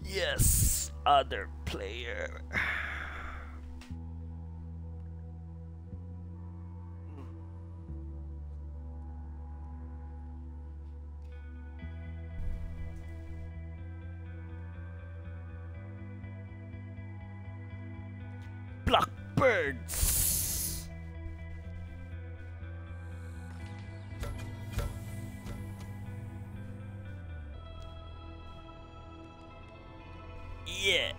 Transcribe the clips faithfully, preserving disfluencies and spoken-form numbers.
Yes, other player. Blackbirds. Yeah.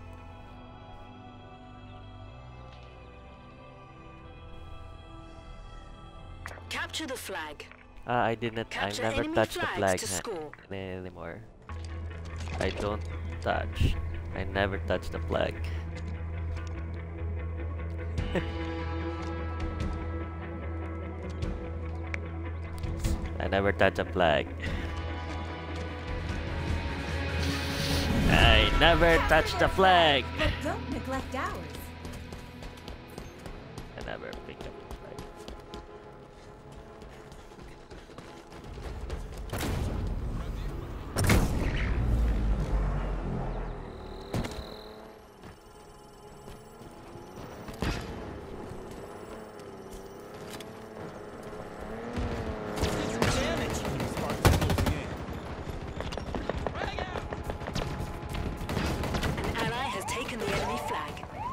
Capture the flag. Uh, I didn't. Capture I never enemy touched the flags flag to ha- score. anymore. I don't touch. I never touch the flag. I never touch a flag. I never touch the flag. But don't neglect ours. I never pick up the flag. An ally has taken the enemy flag.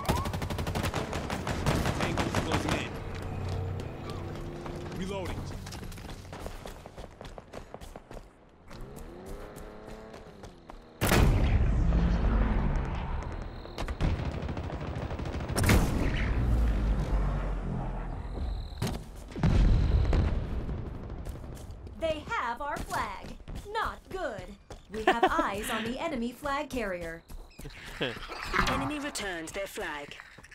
Tangos closing in. Reloading. They have our flag. Not good. We have eyes on the enemy flag carrier. Enemy returned their flag.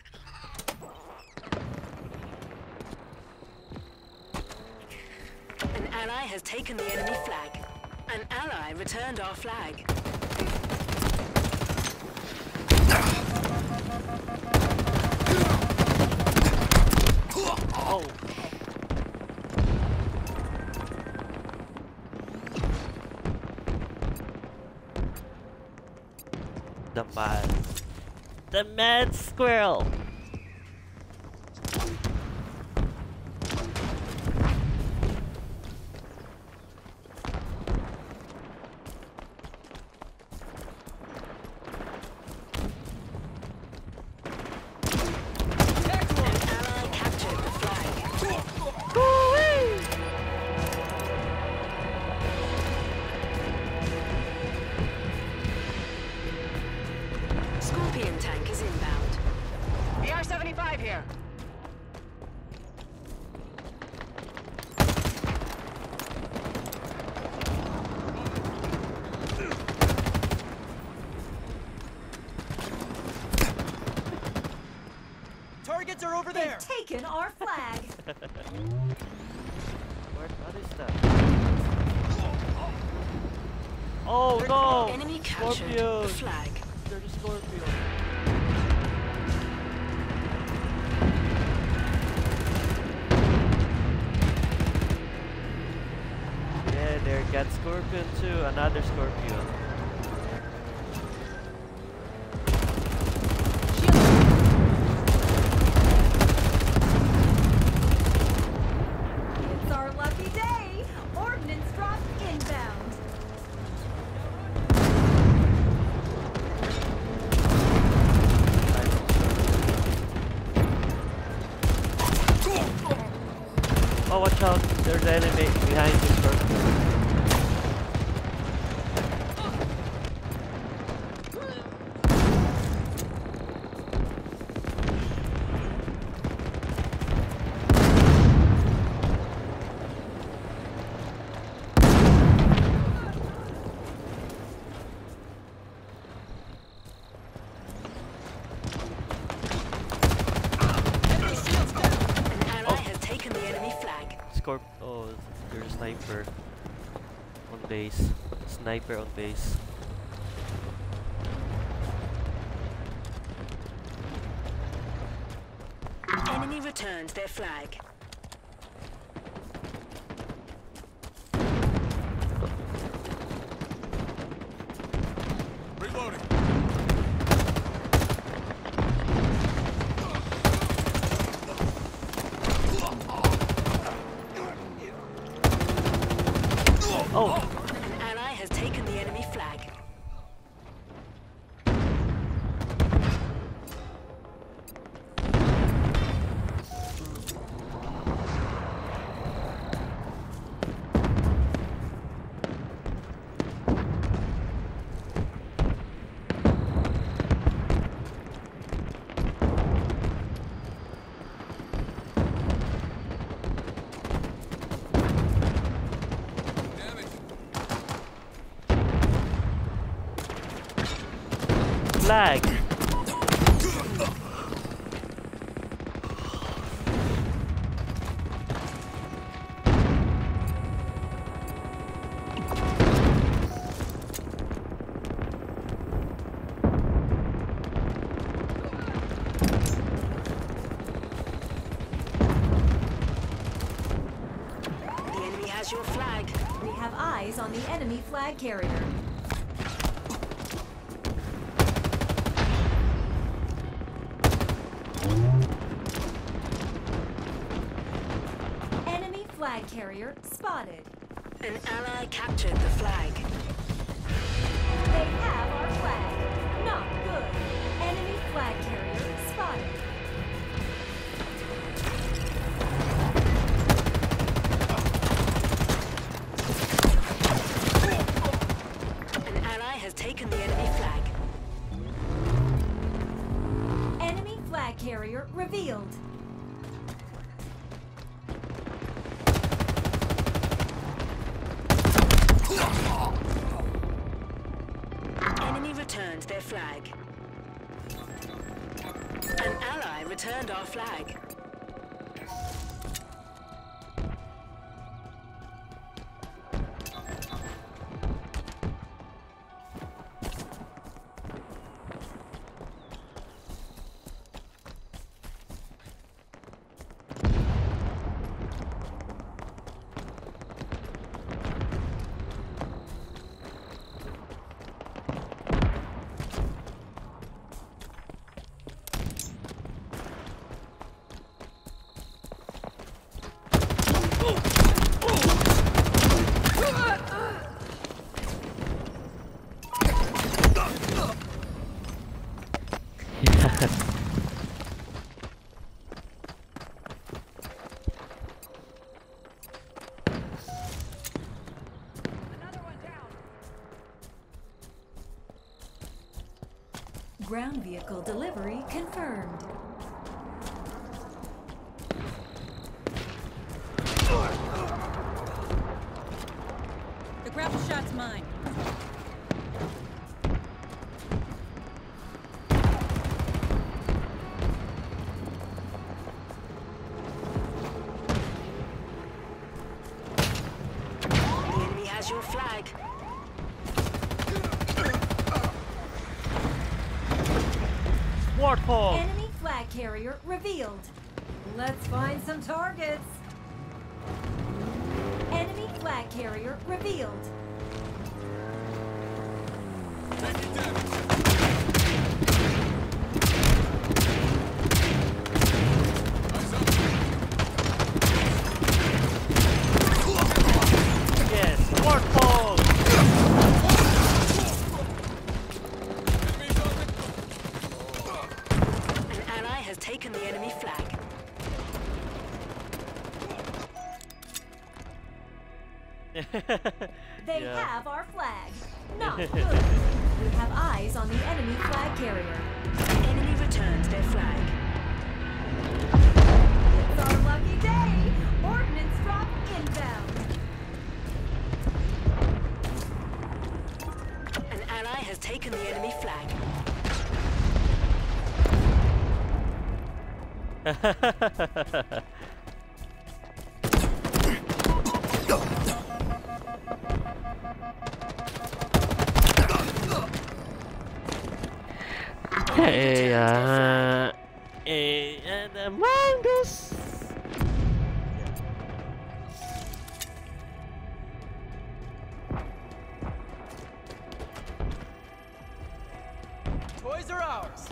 An ally has taken the enemy flag. An ally returned our flag. Oh. The mad. The mad squirrel. An ally captured the flag. Scorpion tank is inbound. B R seventy-five here. Targets are over They've there. taken our flag. What, what is that? Oh no! Enemy captured the Scorpion! flag. There's a scorpion. Yeah, there got scorpion too. Another scorpion. It's our lucky day. Ordnance drop inbound. Oh, watch out! There's an enemy behind this scorpion. An ally has taken the enemy flag. Scorp. Oh, there's a sniper on base. Sniper on base. Enemy returned their flag. Reloading. flag. The enemy has your flag. We have eyes on the enemy flag carrier. Enemy flag carrier spotted. An ally captured the flag. They have our flag. Not good. Enemy flag carrier spotted. An ally has taken the enemy flag. Enemy flag carrier revealed. Enemy returned their flag. An ally returned our flag. Ground vehicle delivery confirmed. The grapple shot's mine. The enemy has your flag. Warthog. Enemy flag carrier revealed. Let's find some targets. Enemy flag carrier revealed. Taking damage. Eyes up. Yes, Warthog. Enemies on the... An ally has taken the enemy flag. They Yeah. have our flag. Not good. We have eyes on the enemy flag carrier. The enemy returned their flag. It's our lucky day. Ordnance drop inbound. An ally has taken the enemy flag. Hey, uh, hey, and Among Us. Toys are ours.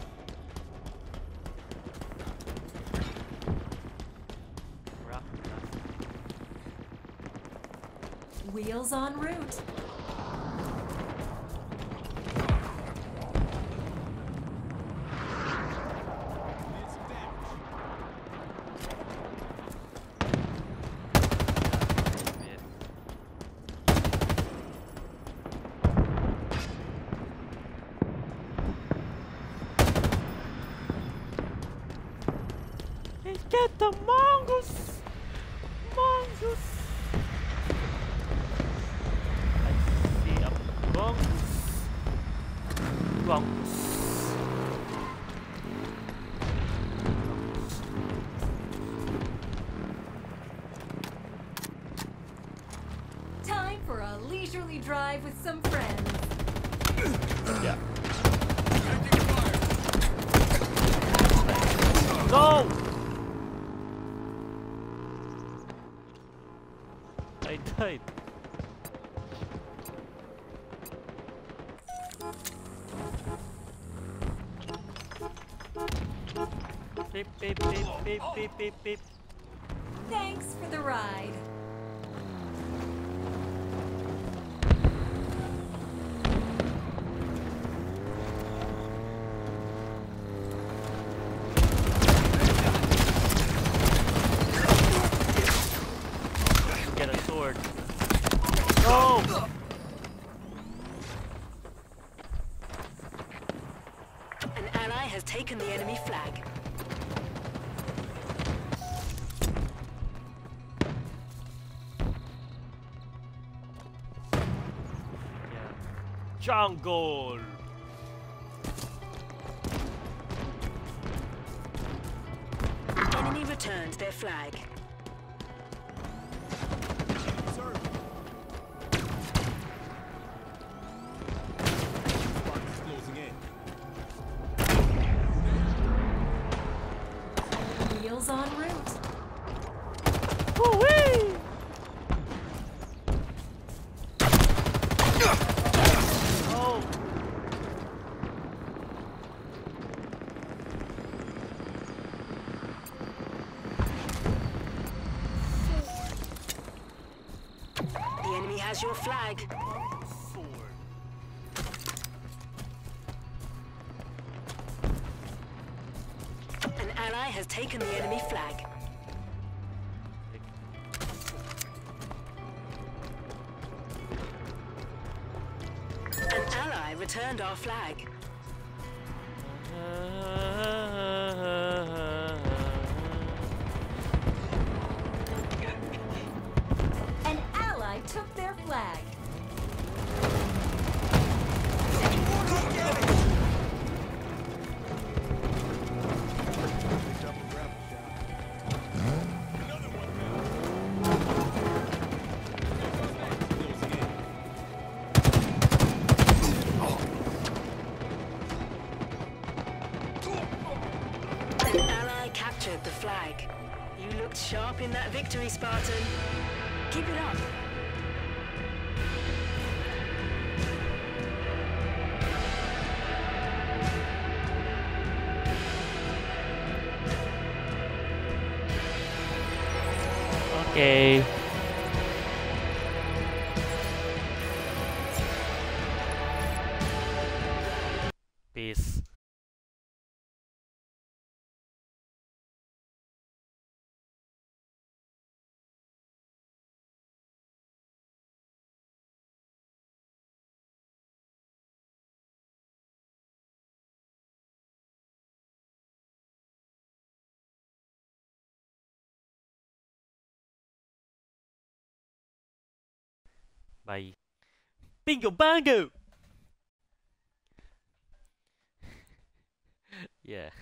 Wheels en route. Need some damage. Let's get the mongoose! Mongoose! I see a mongoose. Mongoose. leisurely drive with some friends. Yeah. Taking fire. No! I died. Beep, beep, beep, beep, beep, beep, beep. Thanks for the ride. Get a sword. No! An ally has taken the enemy flag. Yeah. Jungle! Enemy returned their flag. Sir. Spartans closing in. Wheels en route. Woo-wee! Oh! The enemy has your flag. Sword. An ally has taken the enemy flag. An ally returned our flag. An ally took their flag. Double grapple shot. Another one down. Closing in. An ally captured the flag. You looked sharp in that victory, Spartan. Keep it up. Okay. Peace. Bye. Bingo bango! Yeah.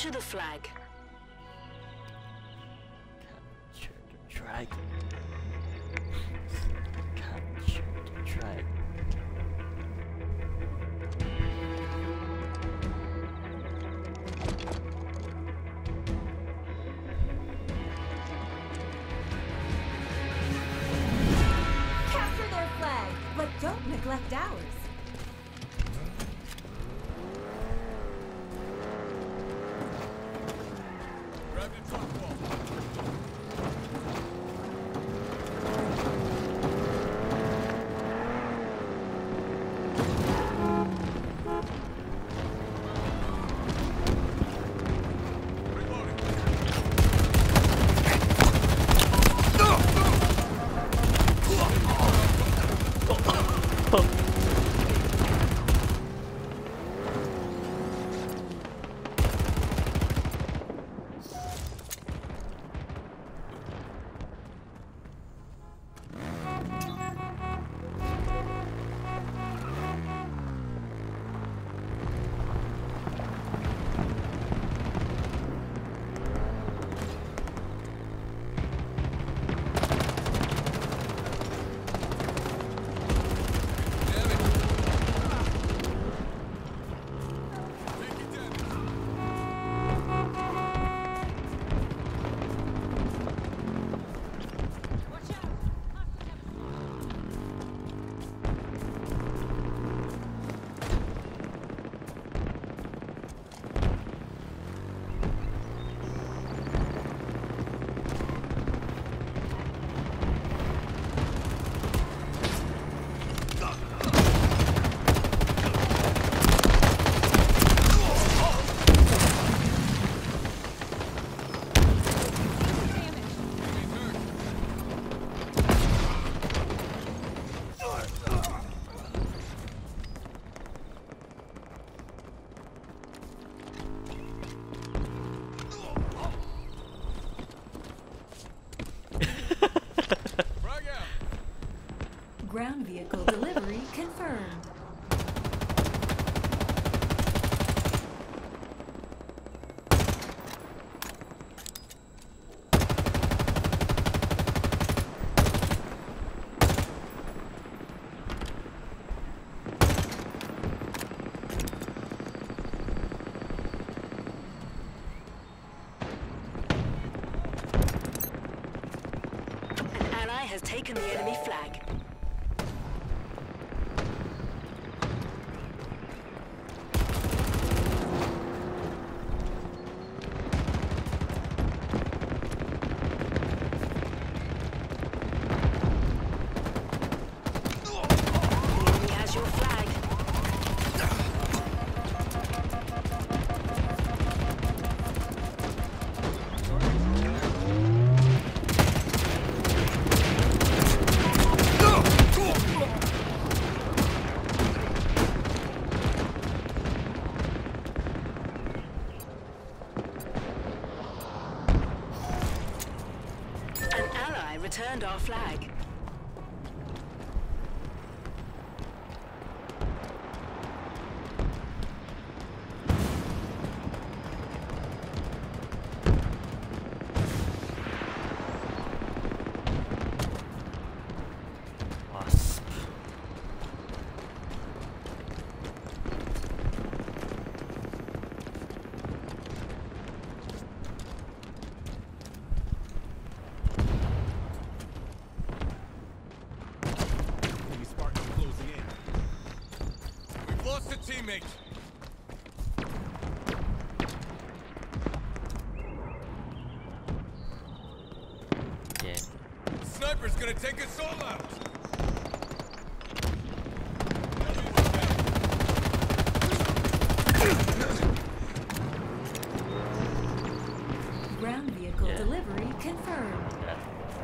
Capture the flag. Capture the dragon. Capture the dragon. Capture their flag, but don't neglect ours. Grab the truck wall. Reloading. Damn it. Take it down. Watch out! Frag out. Ground vehicle delivery confirmed. An ally has taken the enemy flag. The enemy has your flag. An ally returned our flag. Wasp. Enemy Spartans closing in. We've lost a teammate. Yeah. Sniper's gonna take us all out. Ground vehicle Yeah. delivery confirmed. Yeah.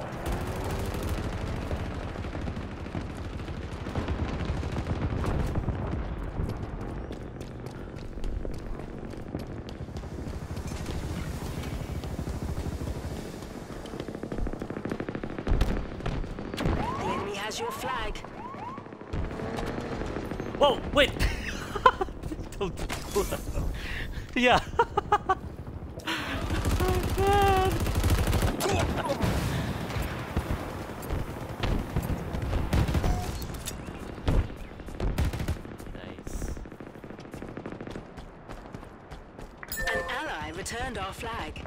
The enemy has your flag. Whoa, wait! Don't do that. Yeah. our flag.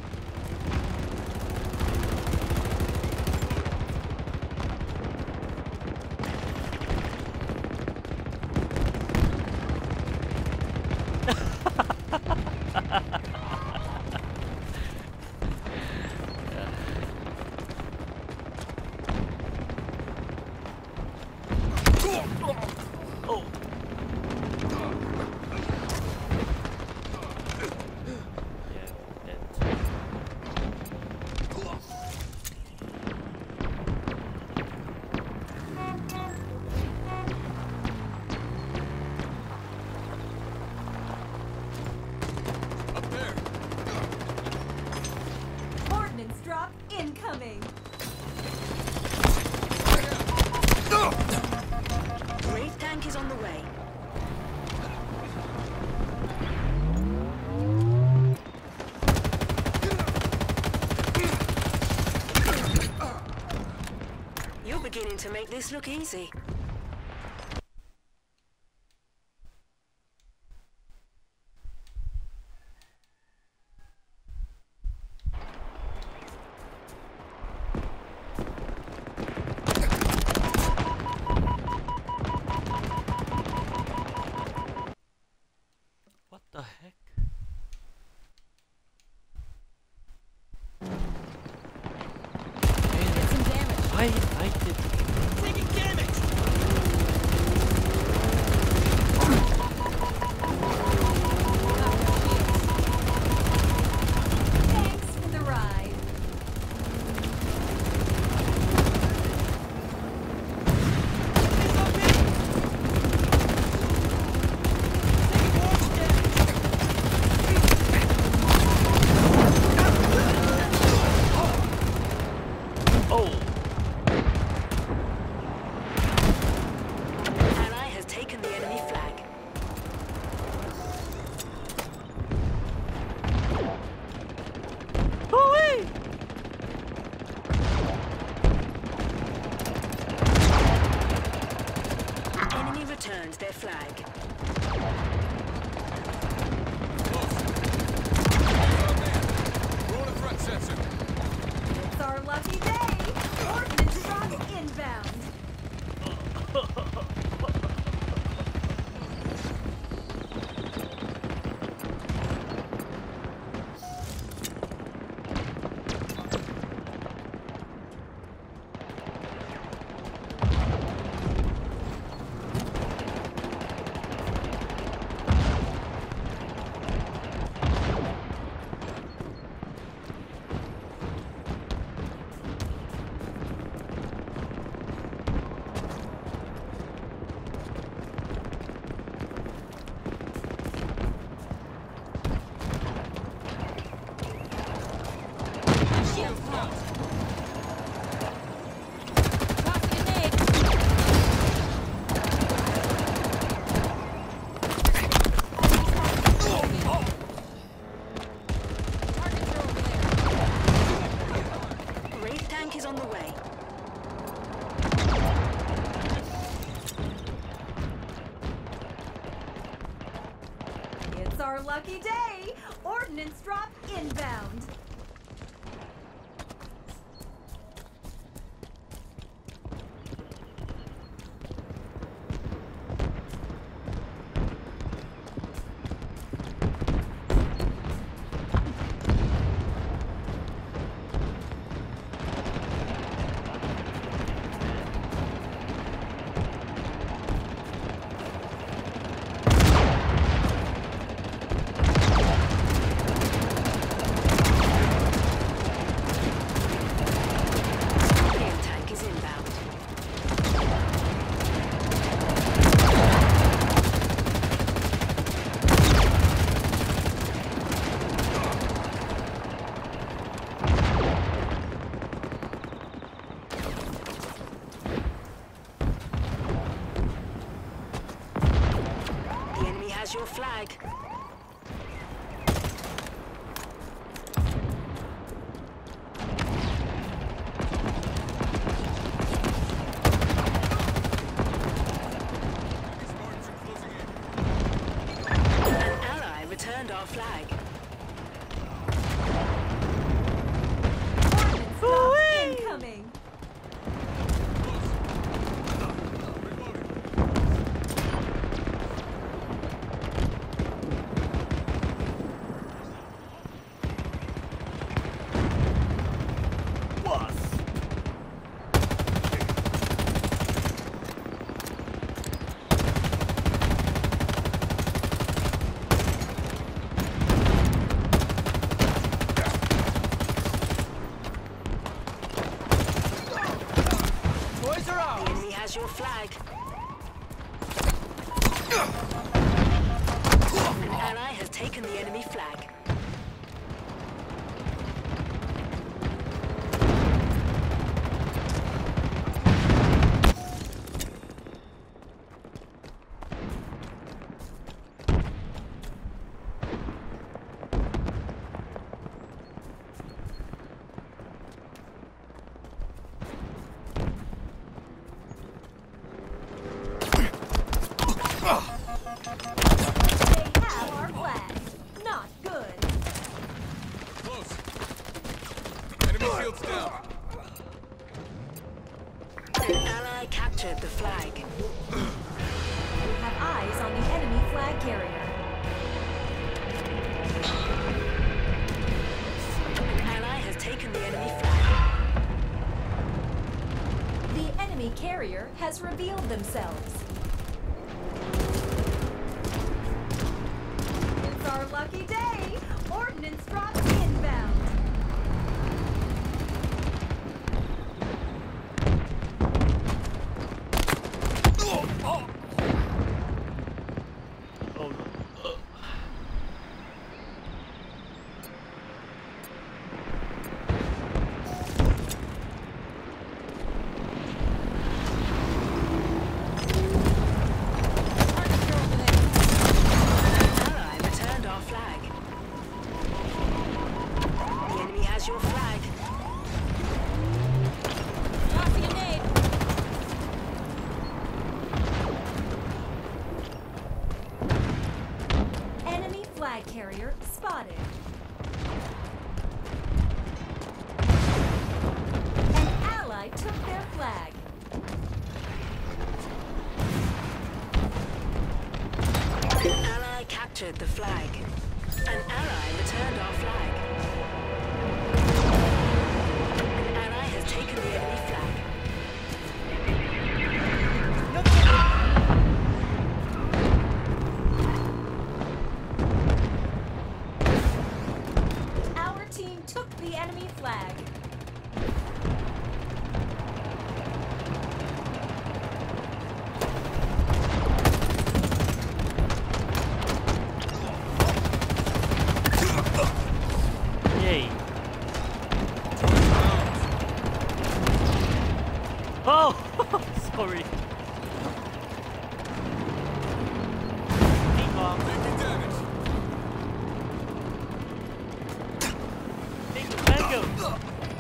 Oh. Yeah, dead. Up there. Ordnance drop incoming. Wraith tank is on the way. You're beginning to make this look easy. What the heck? Get some damage. I I did. Taking damage. Thanks for the ride. Oh. Ally has taken the enemy flag. Hooey! Enemy returns their flag. Roll a threat sensor. It's our lucky day. Ordnance drop inbound. Tossing a nade. Targets are over there. Wraith tank is on the way. It's our lucky day. Ordnance drop inbound. Wraith tank is inbound. The enemy has your flag. Spartans are closing in. An ally returned our flag. has your flag. An ally has taken the enemy flag. They have our flag. Not good. Close. Enemy shields down. An ally captured the flag. We have eyes on the enemy flag carrier. An ally has taken the enemy flag. The enemy carrier has revealed themselves. It's our lucky day! Ordnance drops inbound! Oh no. An ally returned our flag. The enemy has your flag. Tossing a nade! Enemy flag carrier spotted. An ally took their flag. An ally captured the flag. An ally returned our flag. An ally has taken the enemy flag. Our team took the enemy flag. Yay. Oh! Sorry. Ping pong. Taking damage. Bingo, bango.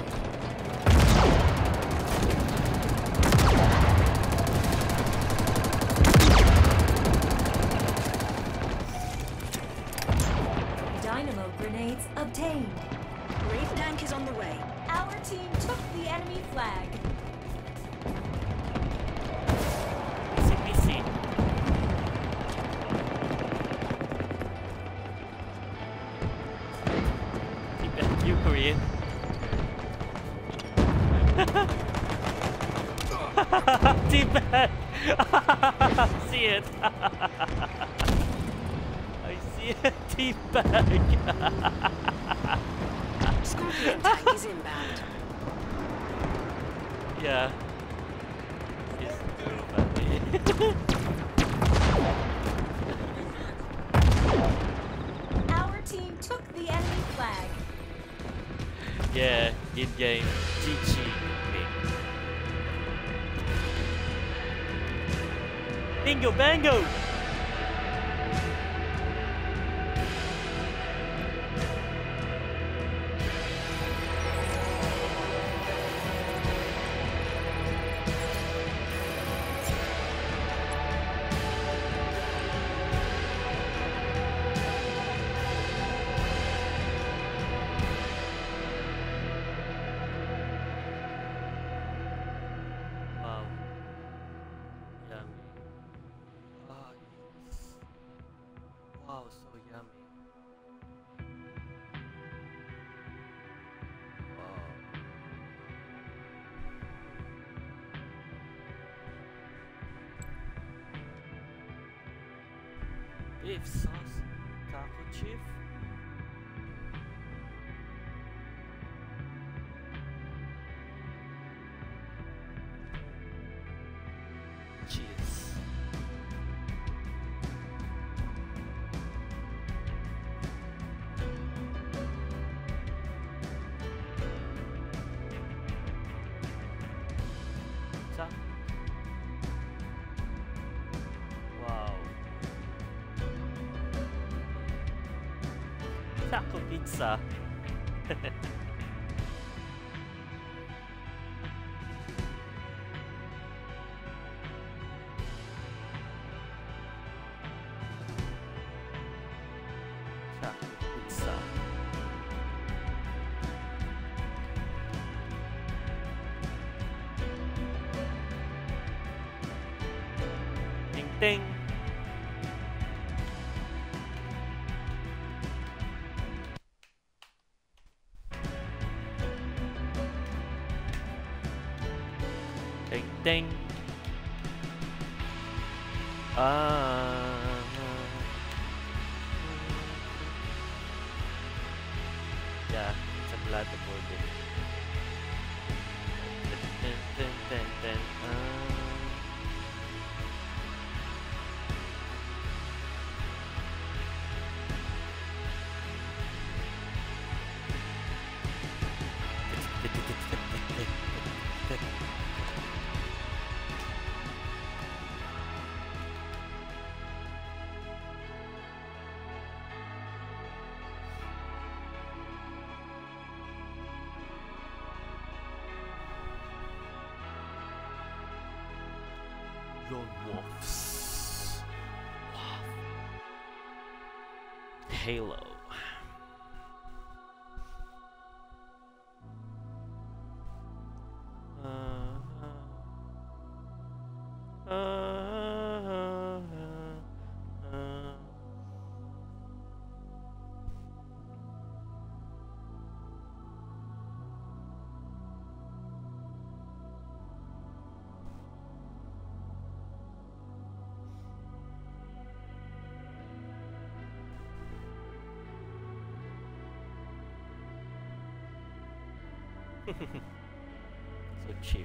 Dynamo grenades obtained. Wraith tank is on the way. Our team took the enemy flag. Easy peasy. Teabag you, Korean. Teabag! See it! I see it! Teabag! Scorpion tank is inbound. Yeah. It's too funny. Our team took the enemy flag. Yeah, in game. G G. Bingo bango! Wow. Yummy. Ah, yes. Wow, so yummy. Wow. Beef sauce, taco chip. Taco pizza. Taco pizza. Ding ding. Ding ding. Ah. Yeah, it's a blood border. Dun, dun, dun, dun, ah. Lone Wolves. Wow. Halo. Uh, uh, uh, uh, uh. So cheap.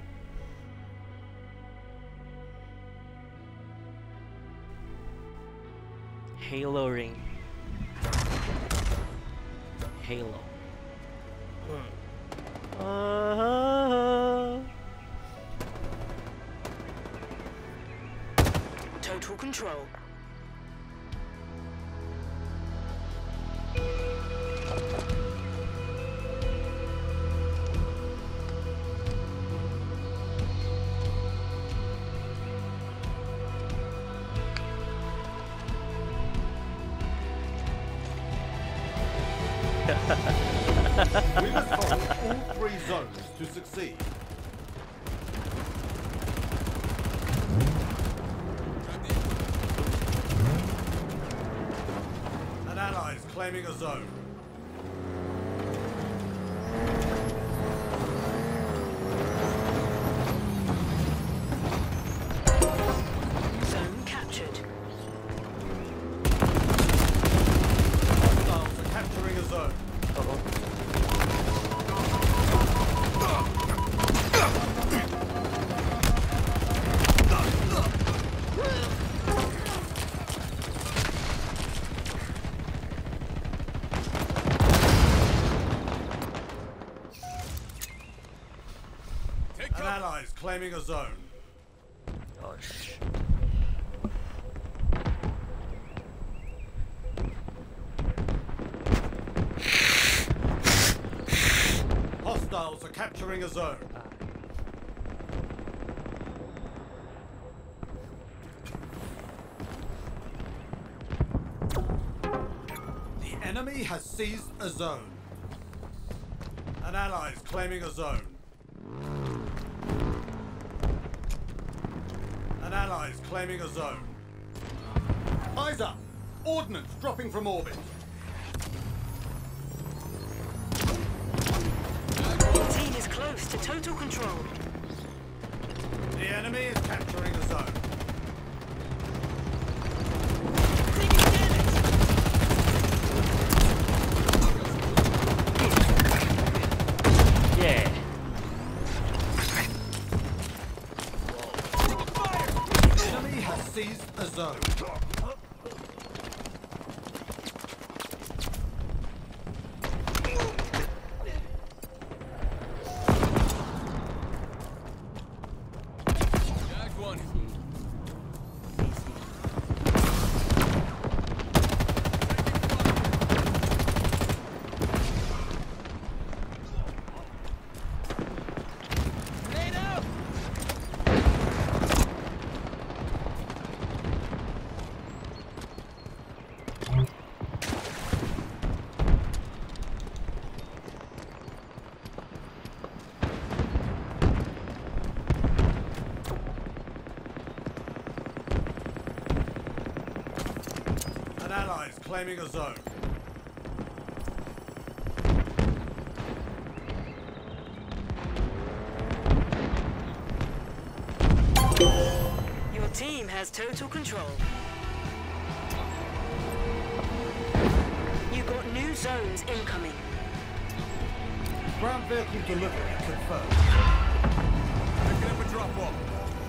Halo ring. Halo. Uh, Total control. We must hold all three zones to succeed. An ally is claiming a zone. Zone captured. Hostiles are capturing a zone. Take An cover. ally is claiming a zone. gosh. Hostiles are capturing a zone. The enemy has seized a zone. An ally is claiming a zone. An ally is claiming a zone. Eyes up! Ordnance dropping from orbit. Team is close to total control. The enemy is capturing a zone. Yeah. The enemy has seized a zone. Jack one. Allies claiming a zone. Your team has total control. You got new zones incoming. Ground vehicle delivery confirmed. Picking up a drop off.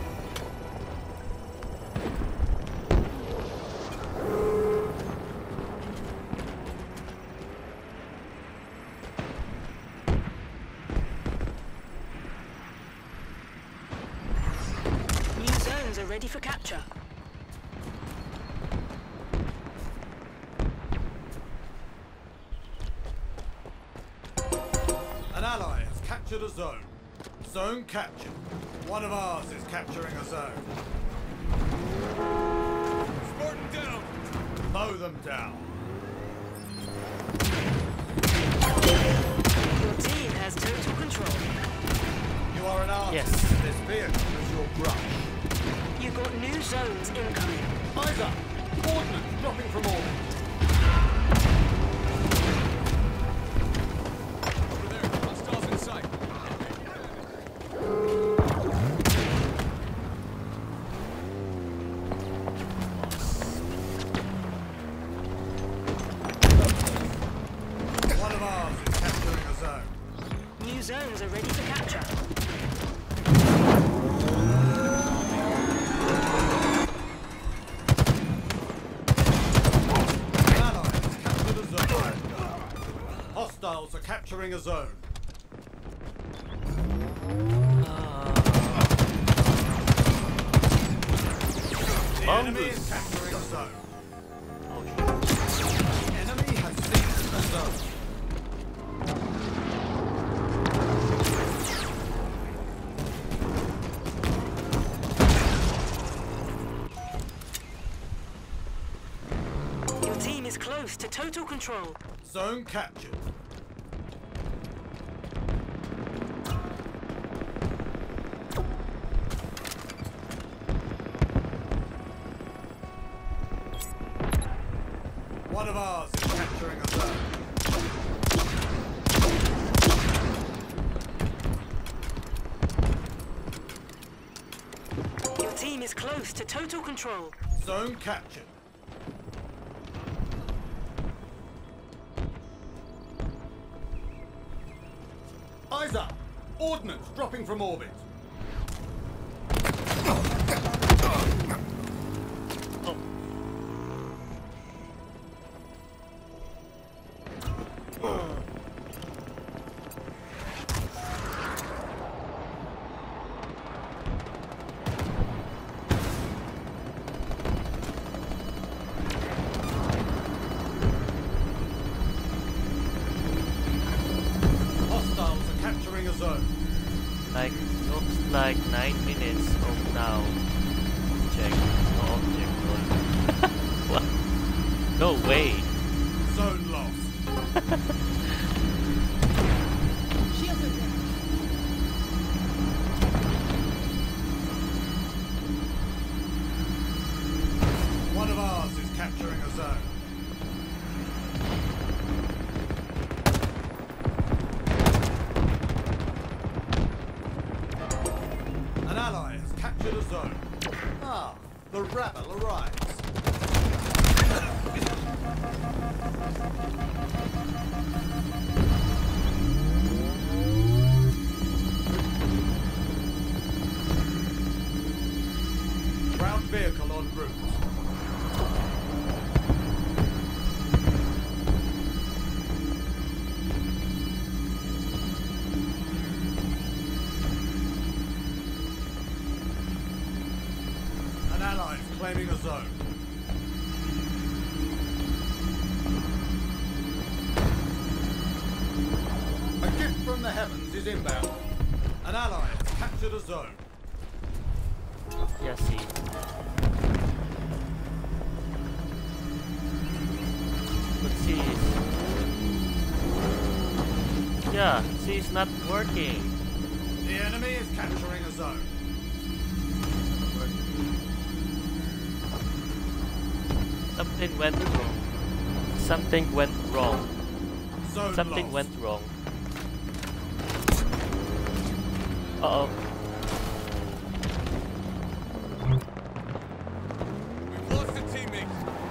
New zones are ready for capture. An ally has captured a zone. Zone captured. One of ours is capturing a zone. Spartan down. Mow them down. Your team has total control. You are an artist. Yes. This vehicle is your brush. You got new zones incoming. Eyes up. Ordnance dropping from orbit. Over there. Hostiles in sight. One of ours is capturing a zone. New zones are ready for capture. An ally has captured a zone. Hostiles are capturing a zone. The enemy is Bombus. capturing a zone. Oh The enemy has seized a zone. Your team is close to total control. Zone captured. One of ours is capturing a zone. Your team is close to total control. Zone captured. Eyes up! Ordnance dropping from orbit. Hostiles are capturing a zone. Like, looks like nine minutes of now. Check. No object. lol. What? No way. Zone lost. Shields are down. One of ours is capturing a zone. An ally has captured a zone. Ah, the rabble arrives. Ground vehicle en route. An ally is claiming a zone. A gift from the heavens is inbound. An ally has captured a zone. Yeah, see. But see, yeah, see, it's not working. The enemy is capturing a zone. Something went wrong. Something went wrong. Zone Something lost. went wrong. Uh oh. We've lost a teammate.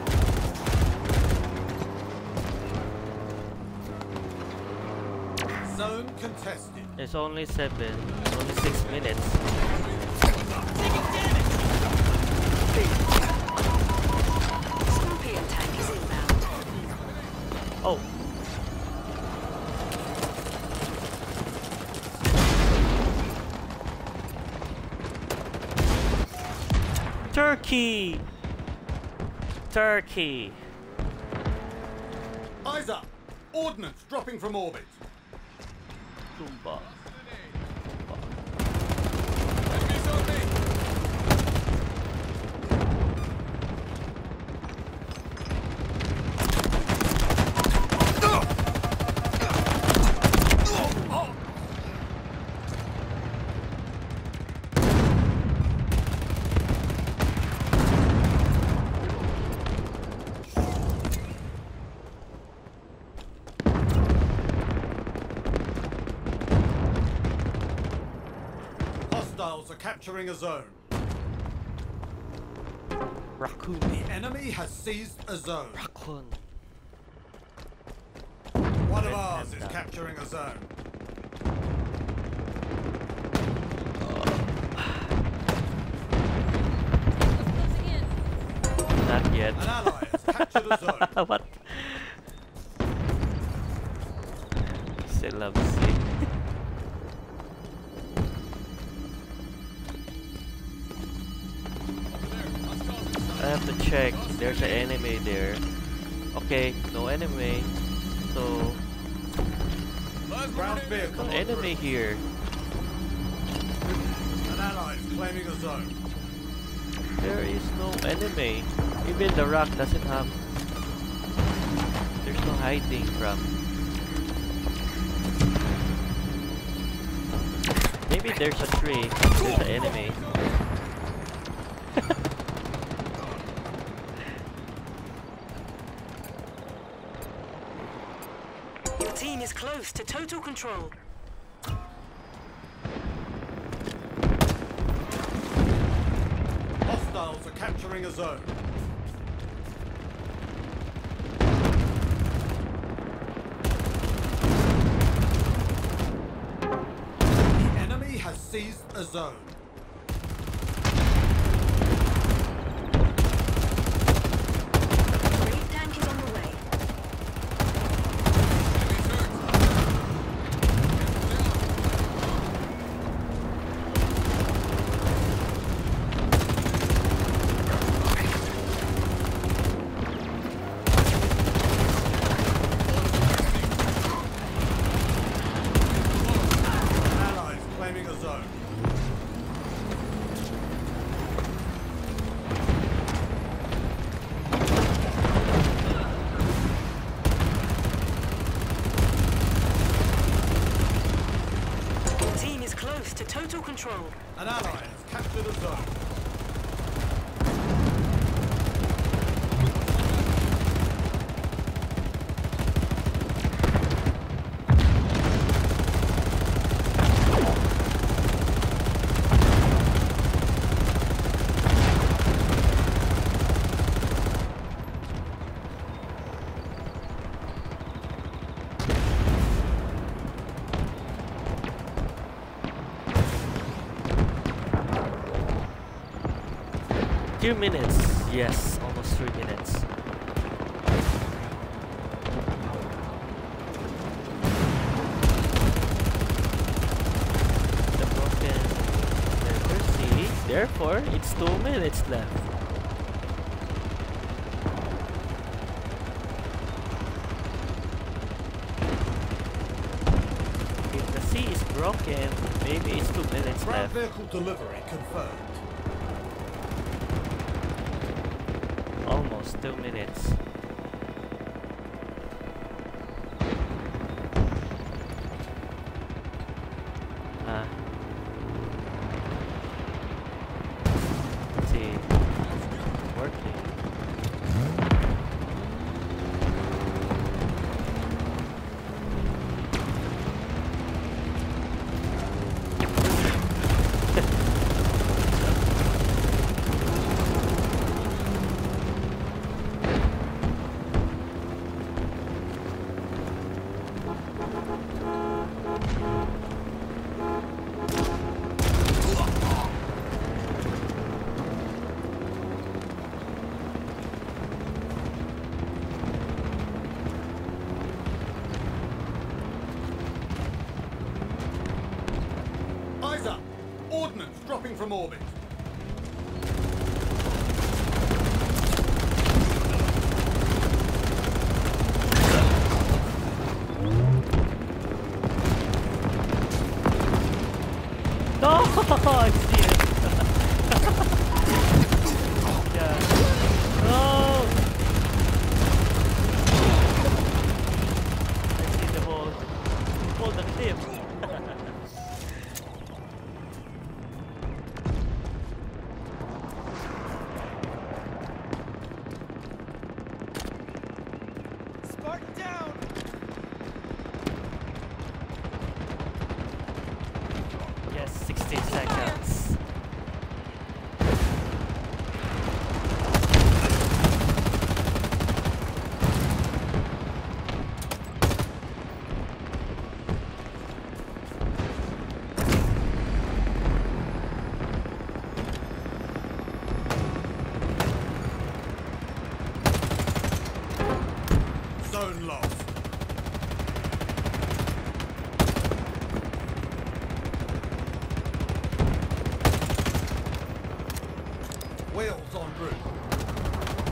Zone contested. It's only seven, only six minutes. Scorpion tank is inbound. Oh. Turkey! Turkey! Eyes up! Ordnance dropping from orbit. Tumba. Enemies on me. Hostiles are capturing a zone. Raccoon. The enemy has seized a zone. Raccoon. One of Red ours is Panda. capturing a zone. Closing in. Not yet. An ally has captured a zone. What? Still love to see. Over there. Hostiles inside. I have to check. There's an enemy there. Okay, no enemy. So, Plasma Ground grenade vehicle. an enemy here. An ally is claiming a zone. There is no enemy. Even the rock doesn't have. There's no hiding from. Maybe there's a tree. There's an enemy. Your team is close to total control. Hostiles are capturing a zone. The enemy has seized a zone. Brave tank is on the way. Enemies hurt. An ally is claiming a zone. Your team is close to total control. An ally has captured a zone. Two minutes. Yes, almost three minutes. The broken letter C. Therefore, it's two minutes left. If the C is broken, maybe it's two minutes Ground left. vehicle delivery confirmed. Almost two minutes. Ah. Let's see. Working. Ordnance dropping from orbit. No, I see it. Yeah. No. I see the whole, whole the cliff. Spartan down! Yes, sixteen seconds. Zone lost. Wheels en route.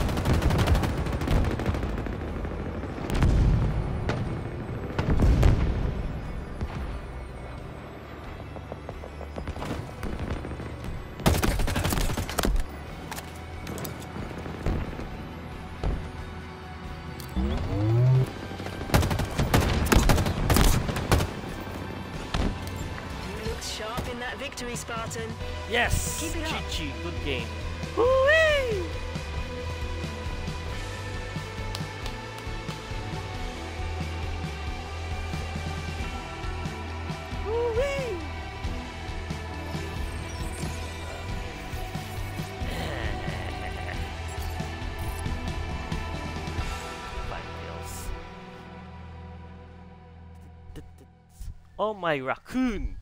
You looked sharp in that victory, Spartan. Yes! Keep it G up. G, good game. Woo-wee! Woo-wee! Five kills. Oh my raccoon!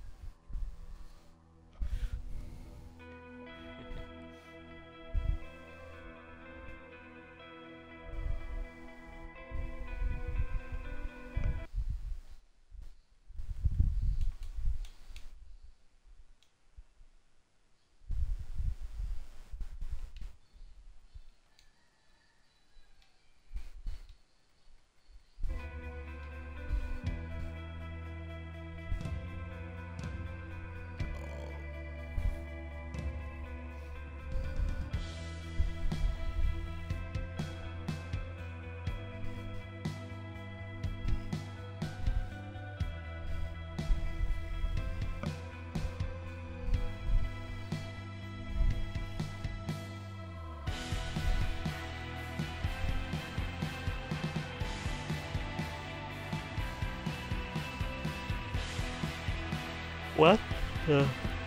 What? Uh.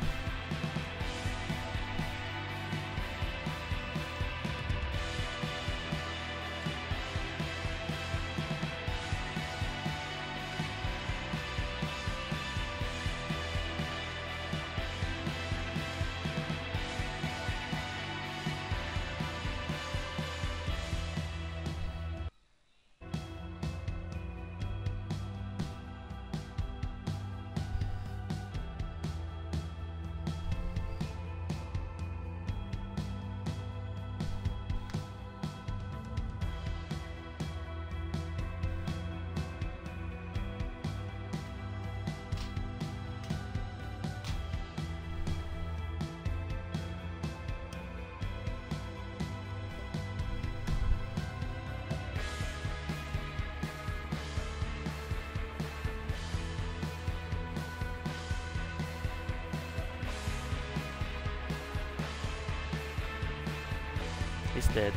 He's dead.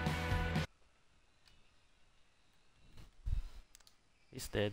He's dead.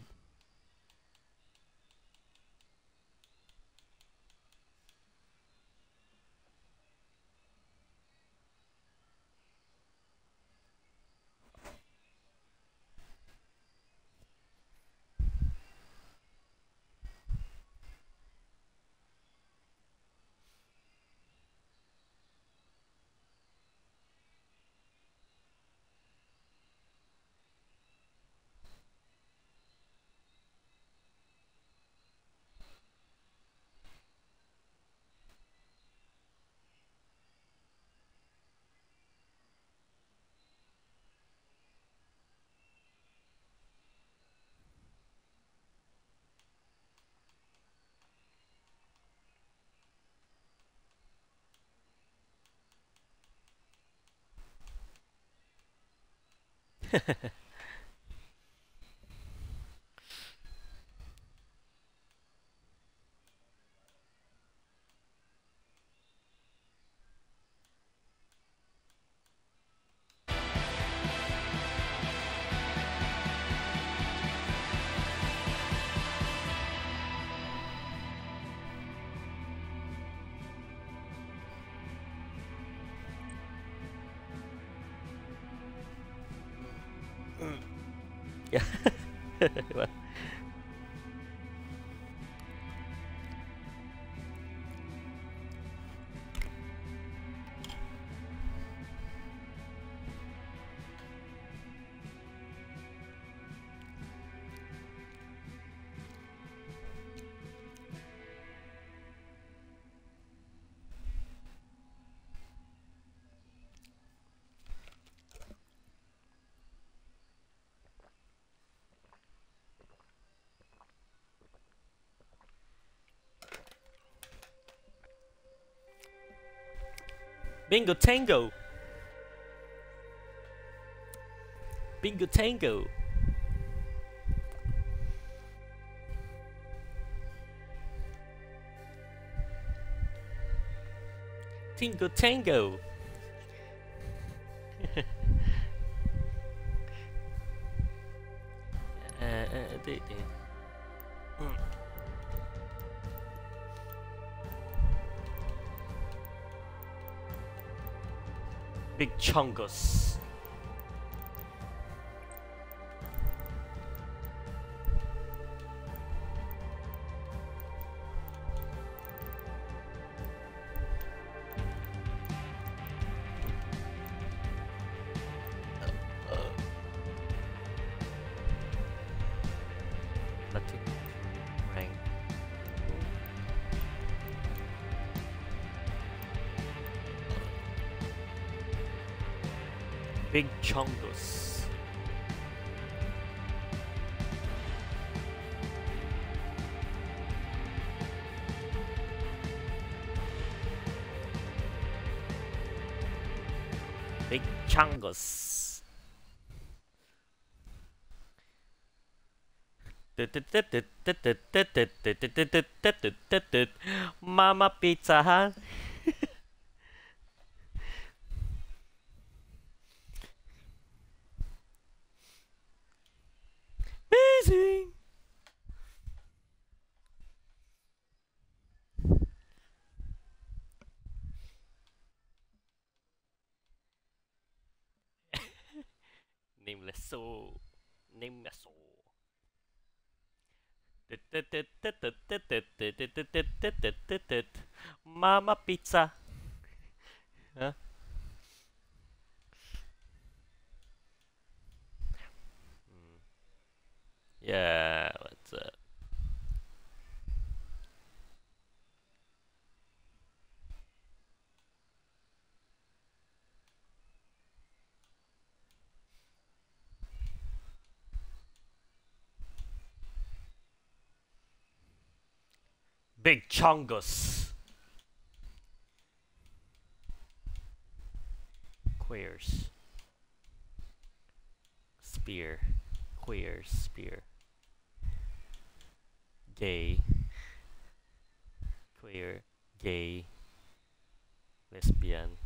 Yeah. Well, Bingo Tango! Bingo Tango! Tingo Tango! uh, uh, the, the. Mm. Big Chungus. Nothing. Rang. Big Chungus. Big Chungus. Mama Pizza Hut. Amazing. Nameless soul. Nameless soul. Mama Pizza. Huh? Mm. Yeah, what's up? Big Chungus. Queers. Spear. Queer. Spear. Gay. Queer. Gay. Lesbian.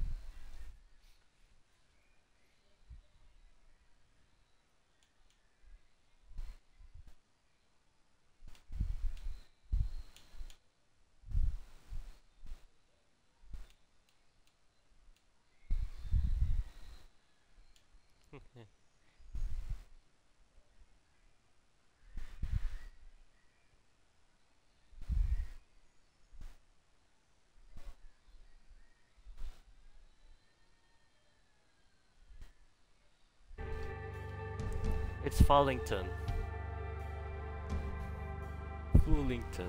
It's Fallington. Foolington.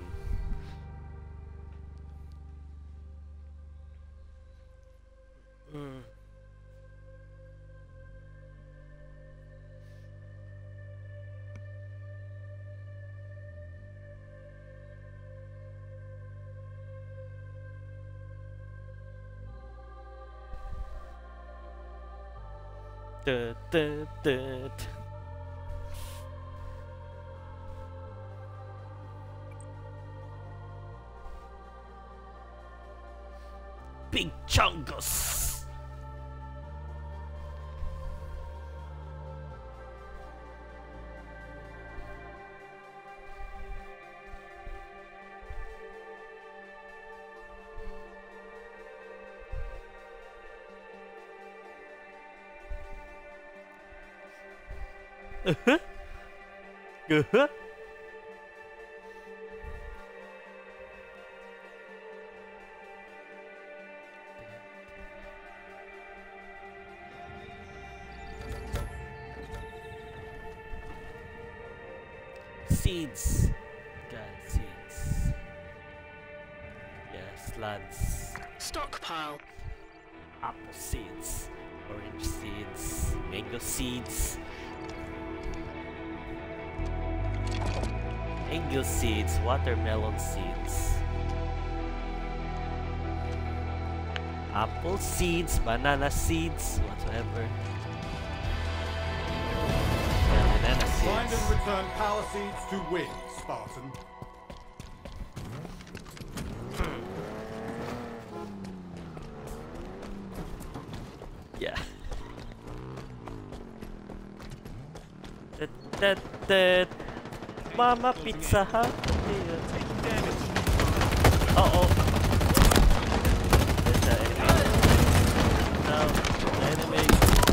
Mm. duh, duh, duh. Big Chungus. Uh-huh. Uh-huh. Seeds. God, seeds. Yes, lads. Stockpile. Apple seeds. Orange seeds. Mango seeds. Mango seeds. Watermelon seeds. Apple seeds. Banana seeds. Whatsoever. Banana seeds. Find and return power seeds to win, Spartan. Yeah. That, that, that. Mama Pizza Hut. Taking damage. Uh oh. There's an enemy. No, enemy.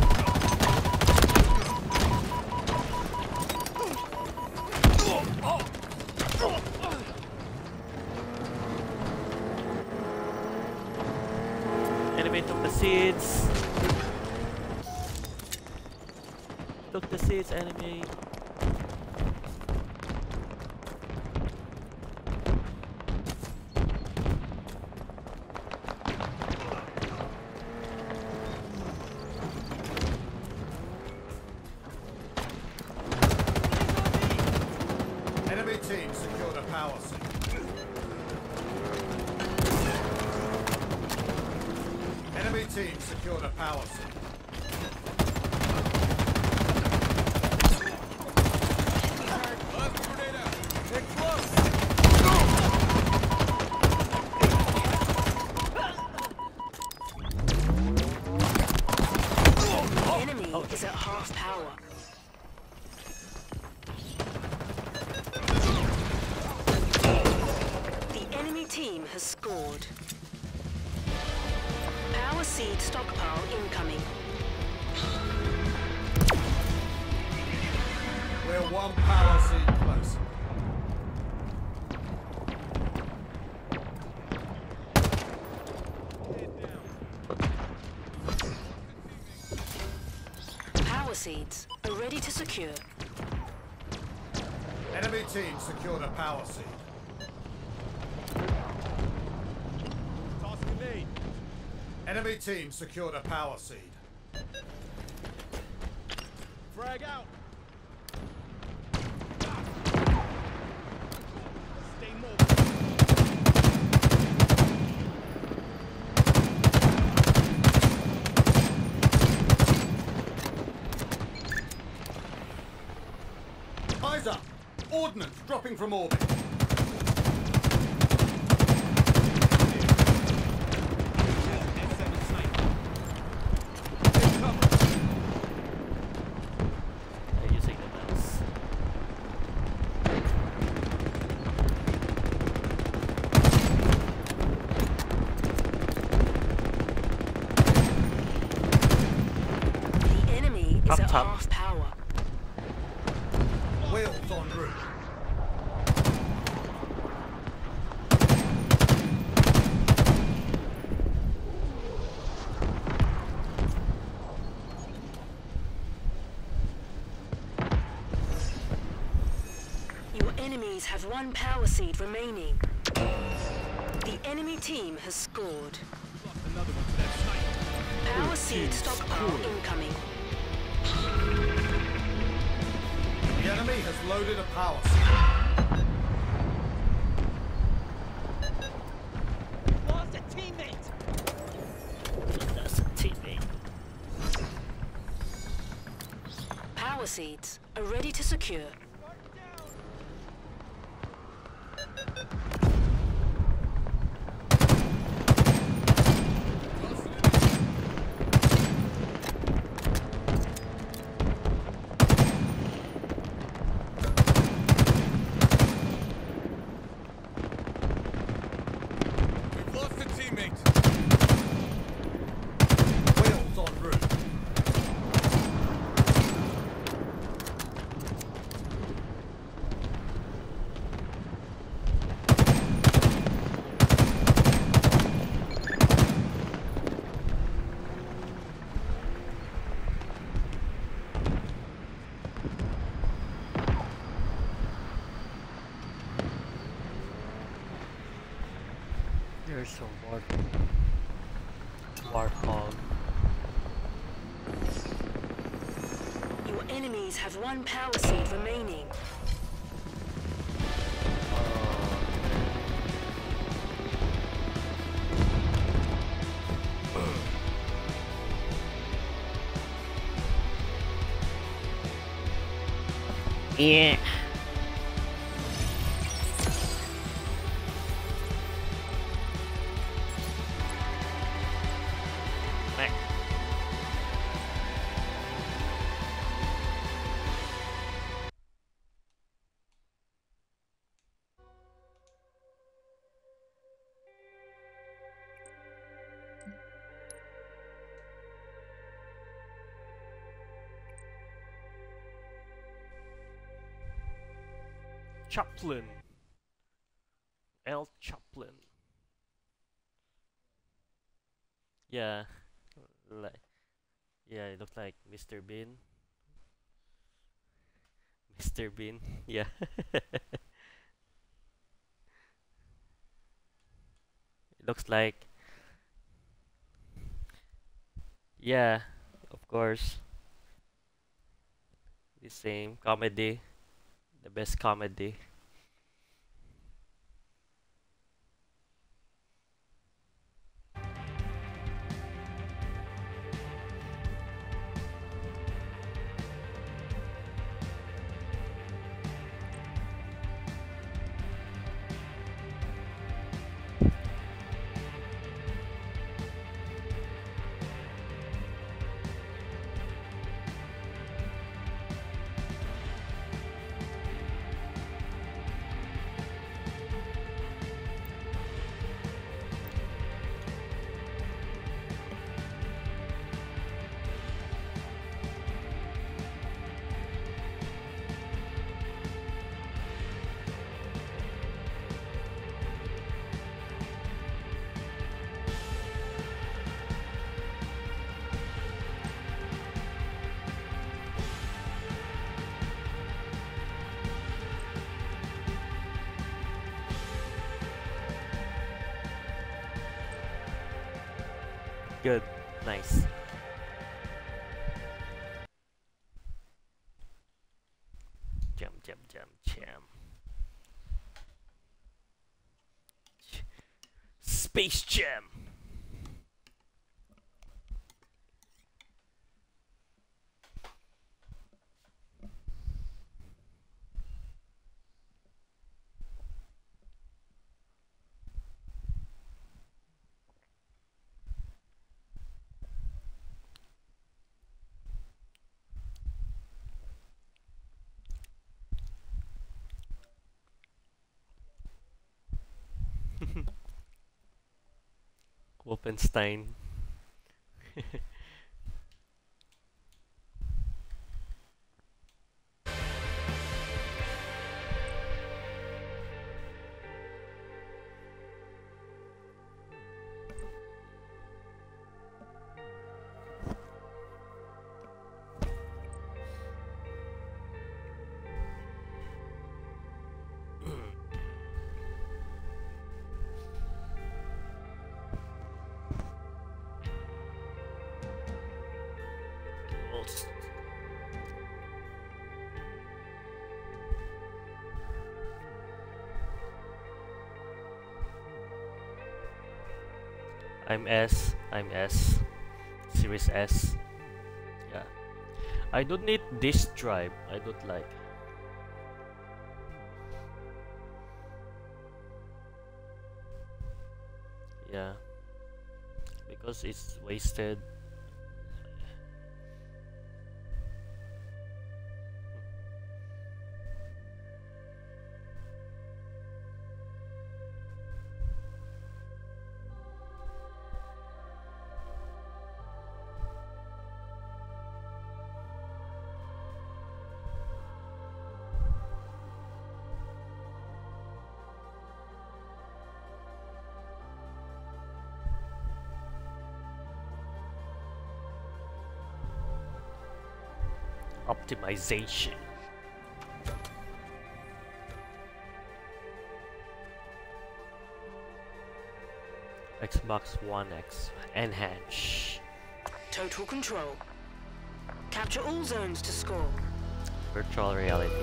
Enemy took the seeds. Took the seeds, enemy. Enemy team secured a power seed. Enemy team secured a power seed. Left grenade out. They're close. The enemy is at half power. The enemy team has scored. Power seed stockpile incoming. We're one power seed closer. Power seeds are ready to secure. Enemy team secured a power seed. Toss grenade. Enemy team secured a power seed. Frag out. Stay mobile. Eyes up! Ordnance dropping from orbit. S seven sniper. Take cover. They're using the mouse. The enemy is Up at top. half power. Wheels en route. Your enemies have one power seed remaining. The enemy team has scored. Lost another one to that sniper. Power seed stockpile incoming. The enemy has loaded a power seed. Lost a teammate. That's a teammate. power seeds are ready to secure. We've lost a teammate. Wheels en route. There's a war warthog. Your enemies have one power seed remaining. Yeah. Mech. Chaplin. L. Chaplin. Yeah. Like, yeah, it looks like Mister Bean. Mister Bean. Yeah. It looks like. Yeah, of course. The same comedy. The best comedy. Good. Nice. Jump, jump, jump, jump. Space Jam. Wolfenstein. Wolves. I'm S. I'm S. Series S. Yeah. I don't need this drive. I don't like. Yeah, because it's wasted. Optimization. Xbox One X enhance. Total control. Capture all zones to score. Virtual reality.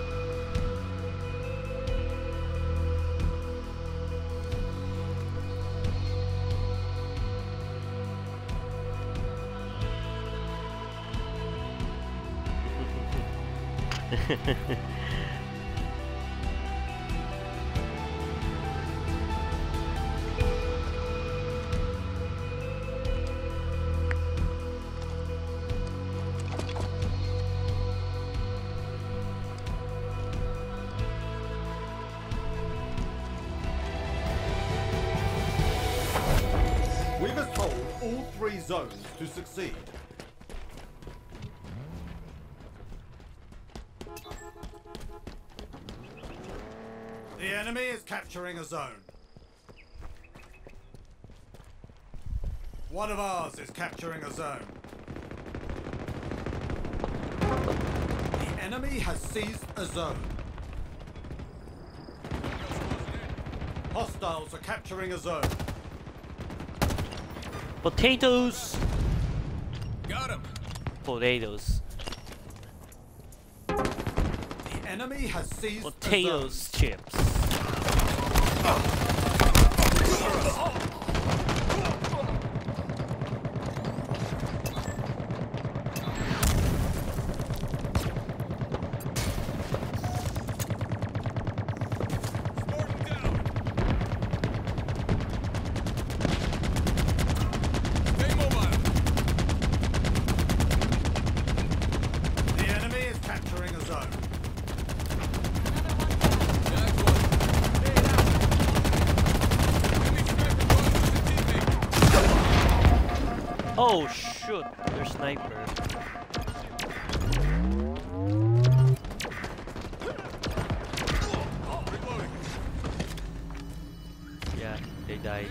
We must hold all three zones to succeed. The enemy is capturing a zone. One of ours is capturing a zone. The enemy has seized a zone. Hostiles are capturing a zone. Potatoes. Got him. Potatoes. The enemy has seized Potatoes chips. Spartan down. Stay mobile. The enemy is capturing a zone. That's one. Stay down. Enemy sniper close to teammate. Oh shoot! There's sniper. Reloading. Yeah, they died.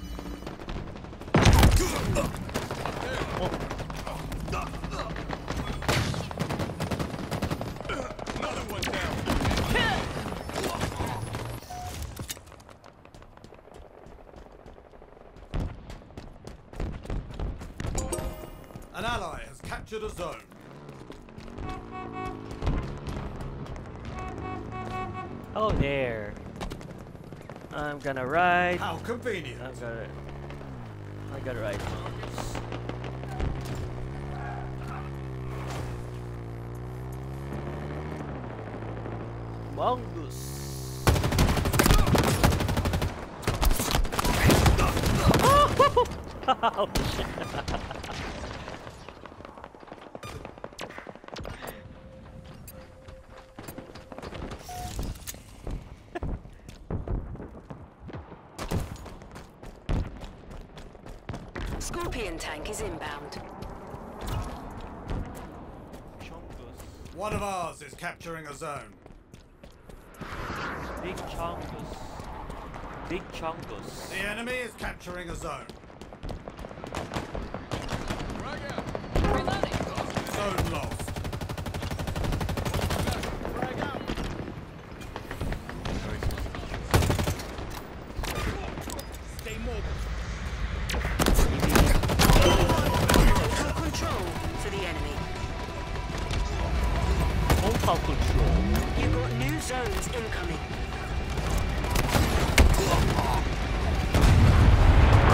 Another one down. An ally has captured a zone. Oh there. I'm gonna ride. How convenient. I'm gonna. I gotta ride mongoose. Mongoose. Oh shit. Scorpion tank is inbound. Chungus. One of ours is capturing a zone. Big chungus. Big chungus. The enemy is capturing a zone. Frag out. Zone lost. Frag out. Stay mobile. Total control for the enemy. Total control. You've got new zones incoming.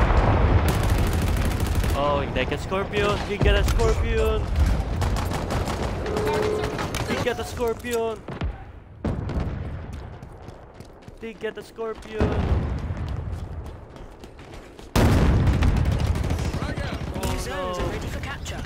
Oh, you like a scorpion? You get a scorpion. They get the Scorpion! They get the Scorpion! New zones are ready for capture.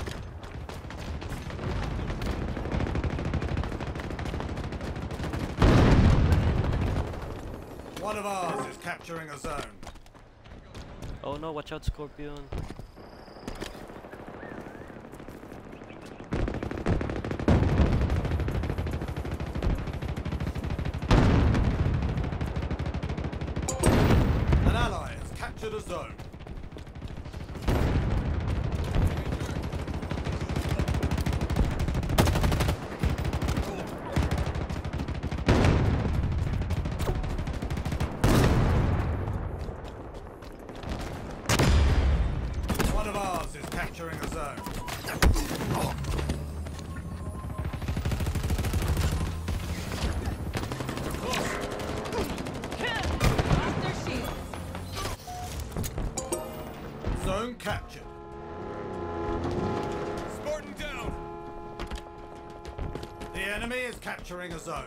One of ours is capturing a zone. Oh no, watch out, Scorpion. An ally has captured a zone. One of ours is capturing a zone. Zone captured. Spartan down! The enemy is capturing a zone.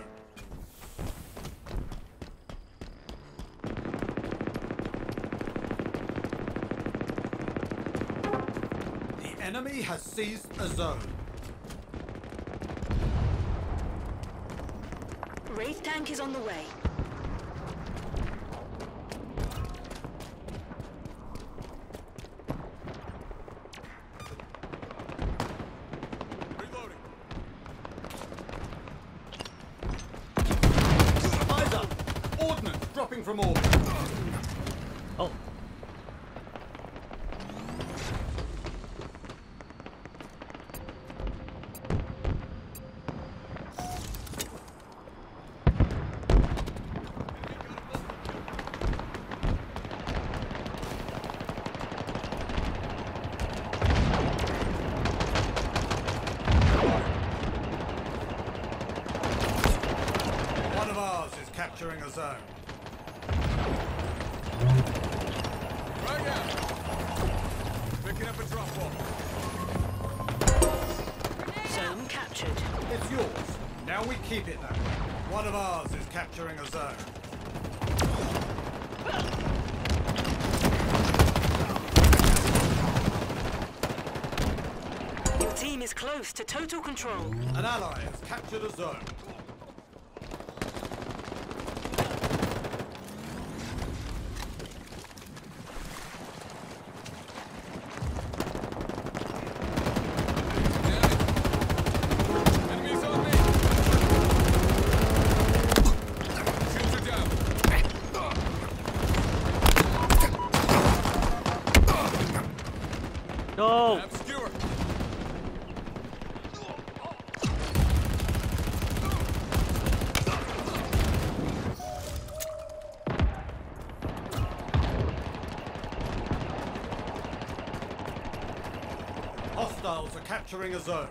The enemy has seized a zone. Wraith tank is on the way. Reloading. Eyes up! Ordnance dropping from orbit. Oh. One of ours is capturing a zone. Right out! Picking up a drop ball. Zone captured. It's yours. Now we keep it that way. One of ours is capturing a zone. Your team is close to total control. An ally has captured a zone. Enemies on me! Shields are down. No! Obscure. Hostiles are capturing a zone.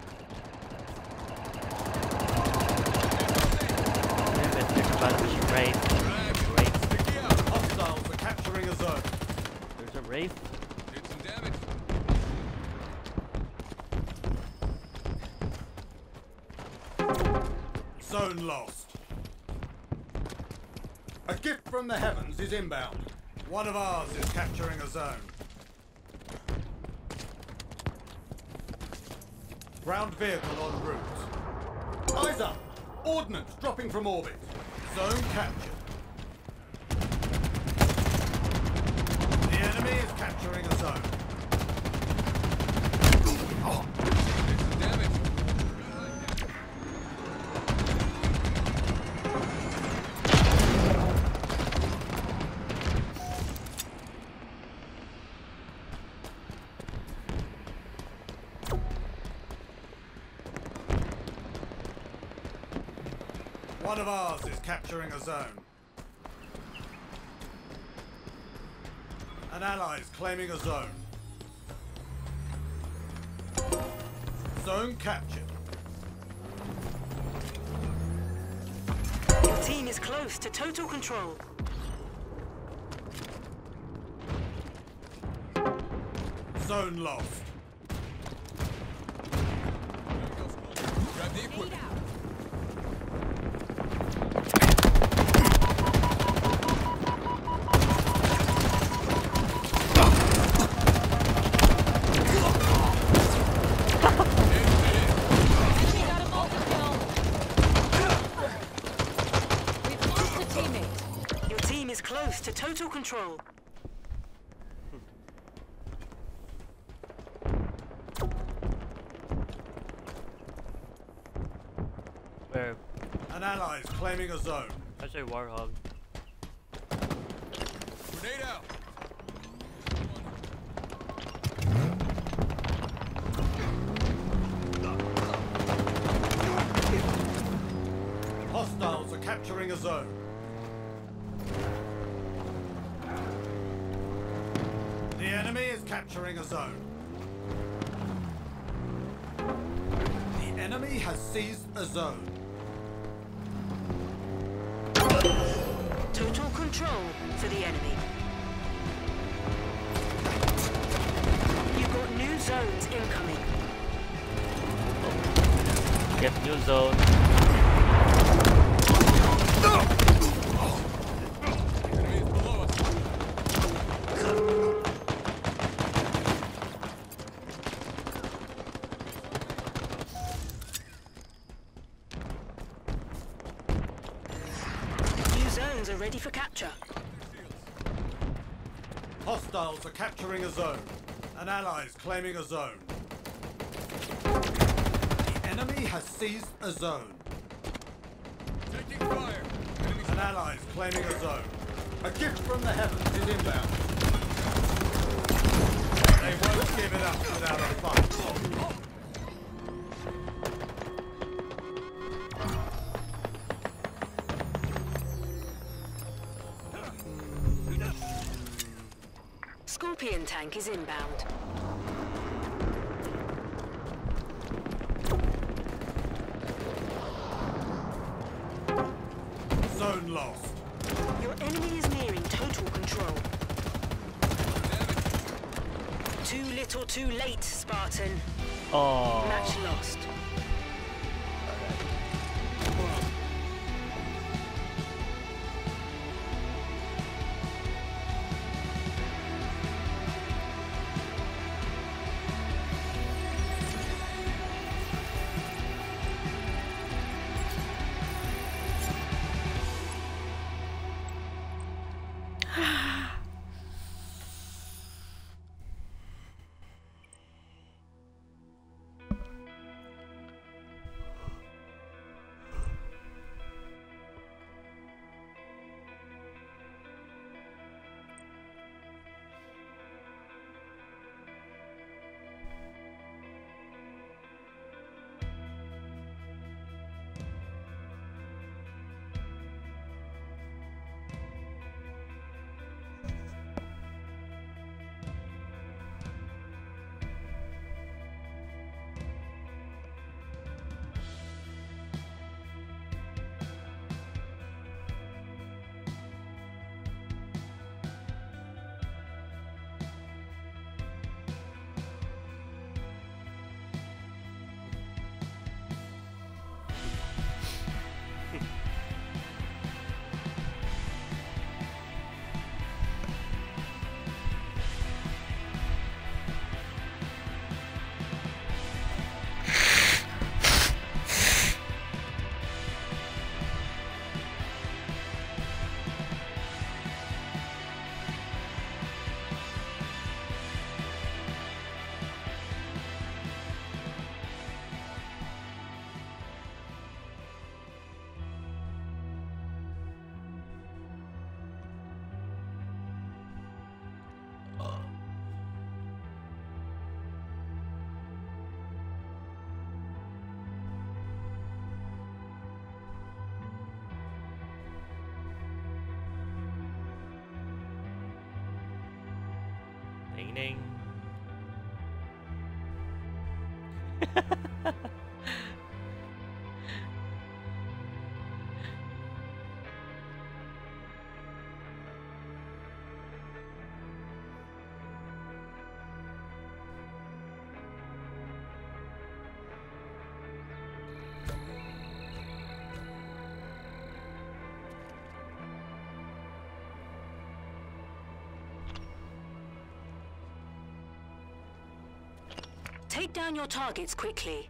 Damn it, there's a bunch of Wraith. Wraith. Sticky out. Hostiles are capturing a zone. There's a Wraith. Did some damage. Zone lost. A gift from the heavens is inbound. One of ours is capturing a zone. Ground vehicle en route. Eyes up! Ordnance dropping from orbit. Zone captured. The enemy is capturing a zone. Did some damage. One of ours is capturing a zone. An ally is claiming a zone. Zone captured. Your team is close to total control. Zone lost. the equipment. Enemy got a multi-kill. We've lost a teammate. Your team is close to total control. Where? An ally is claiming a zone. I say Warhog. Grenade out. Hostiles are capturing a zone. The enemy is capturing a zone. The enemy has seized a zone. Total control for the enemy. You've got new zones incoming. Get new zone. Enemy is below us. New zones are ready for capture. Hostiles are capturing a zone. An ally is claiming a zone. The enemy has seized a zone. Taking fire. Enemy's An ally is claiming a zone. A gift from the heavens is inbound. They won't give it up without a fight. Scorpion tank is inbound. Zone lost. Your enemy is nearing total control. Too little too late, Spartan. Oh. Match lost. Ding ding. Take down your targets quickly.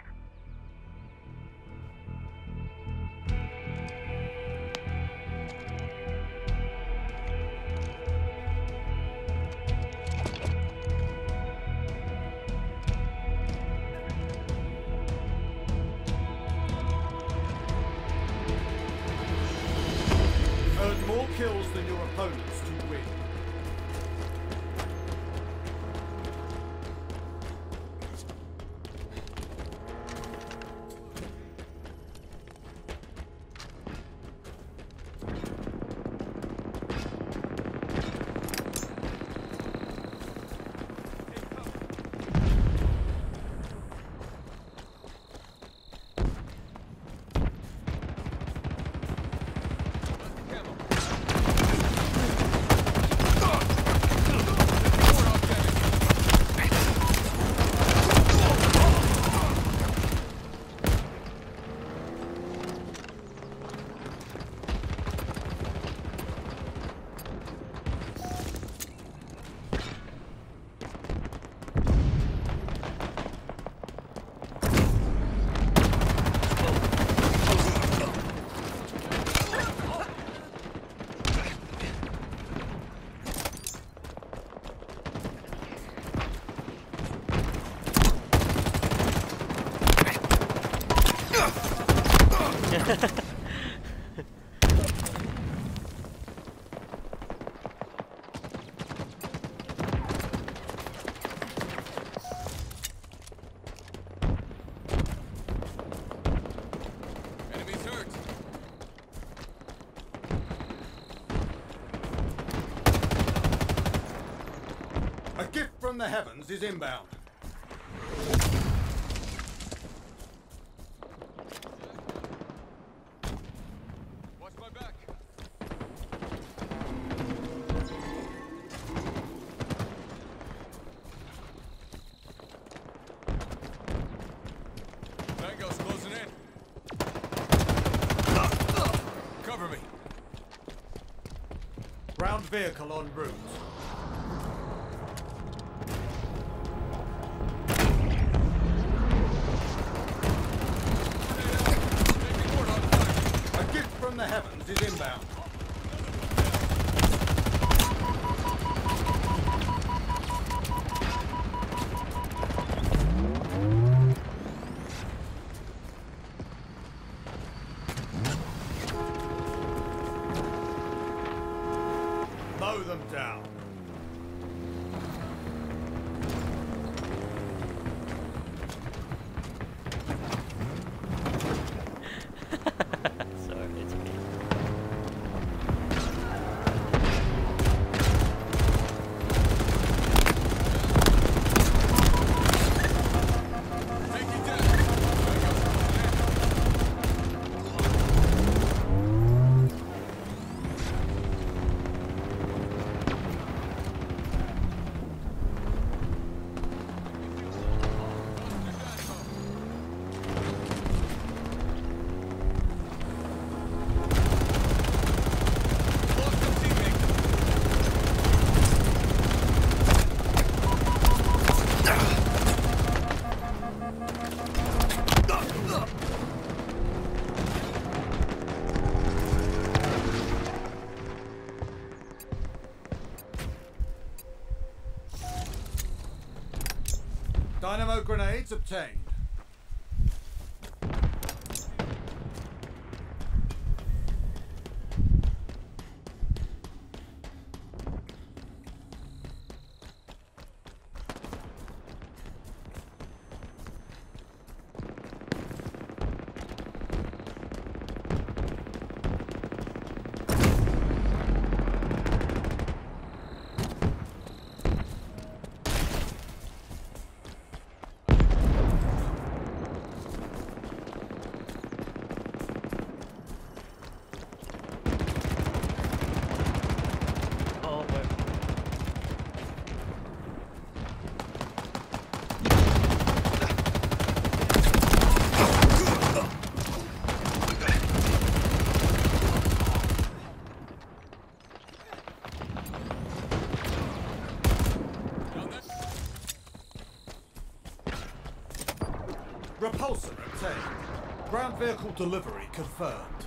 Earn more kills than your opponents to win. Enemies hurt. A gift from the heavens is inbound. Watch my back. Tango's closing in. Cover me. Ground vehicle en route. Taking board on fire. A gift from the heavens is inbound. Mow them down. Sorry, it's me. Take it down. Tango's closing in. Lost a teammate. Dynamo grenades obtained. Repulsor obtained. Ground vehicle delivery confirmed.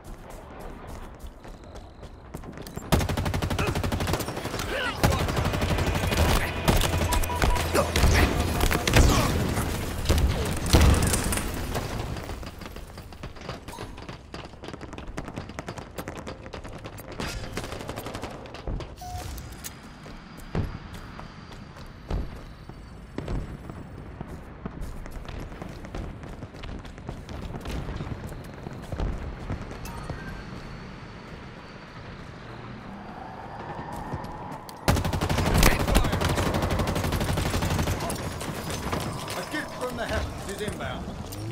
The heavens is inbound.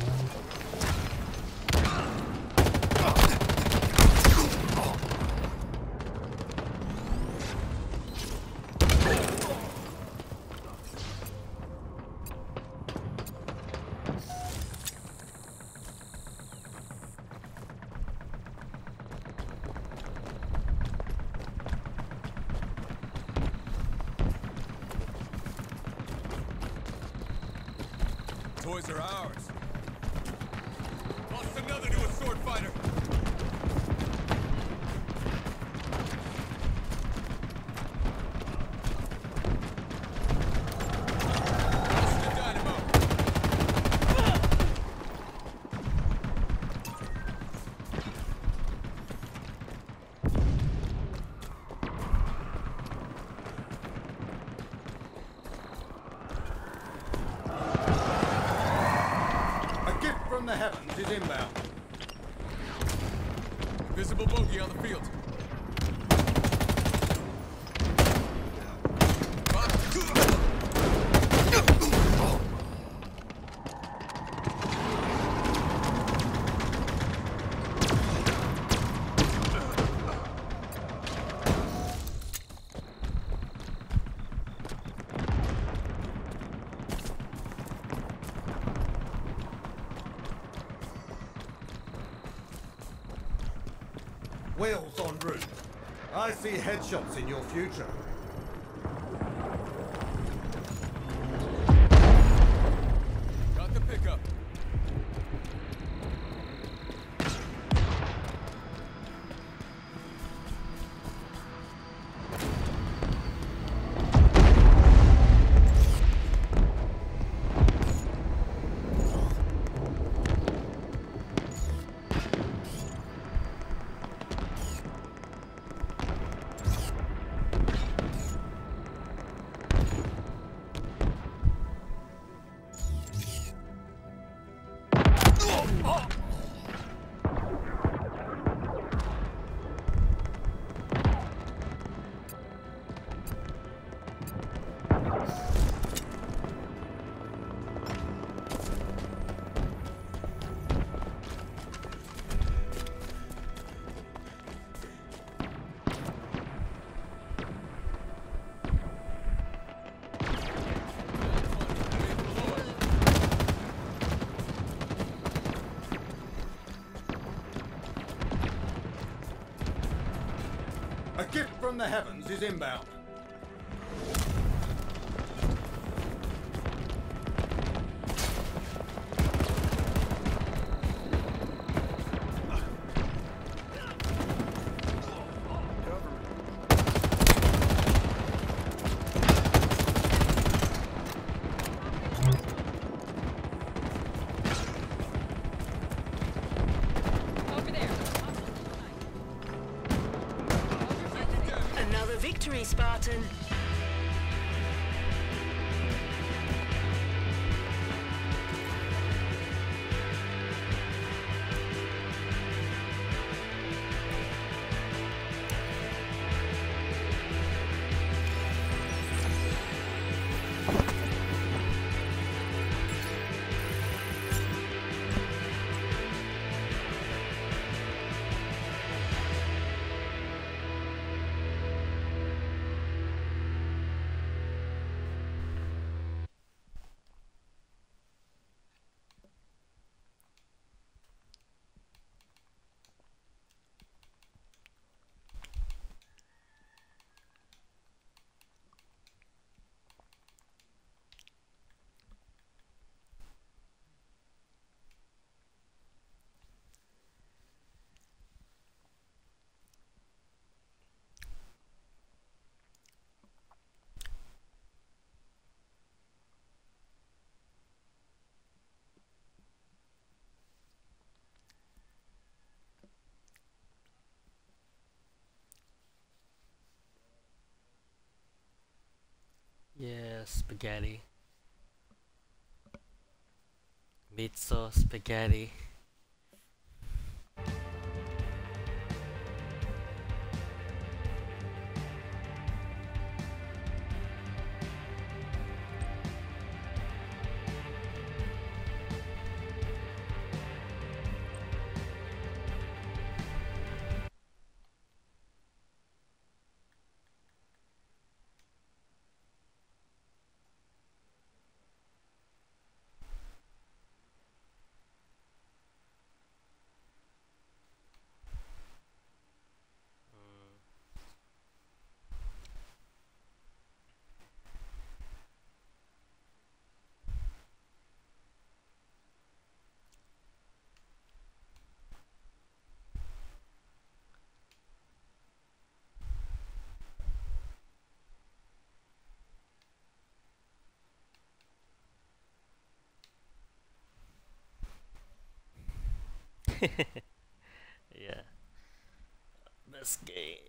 Toys are ours. Lost another to a sword fighter. Lost the dynamo. From the heavens is inbound. Invisible bogey on the field. Wheels en route. I see headshots in your future. Got the pickup. A gift from the heavens is inbound. Over there. Another victory, Spartan. Yeah, spaghetti. Meat sauce spaghetti. Yeah, best game.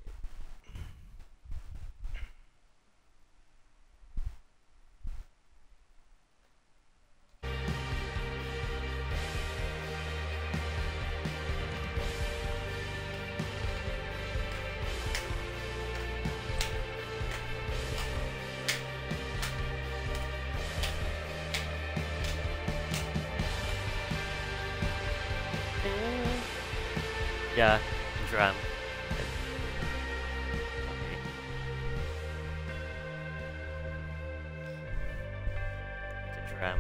Yeah, drum. The drum.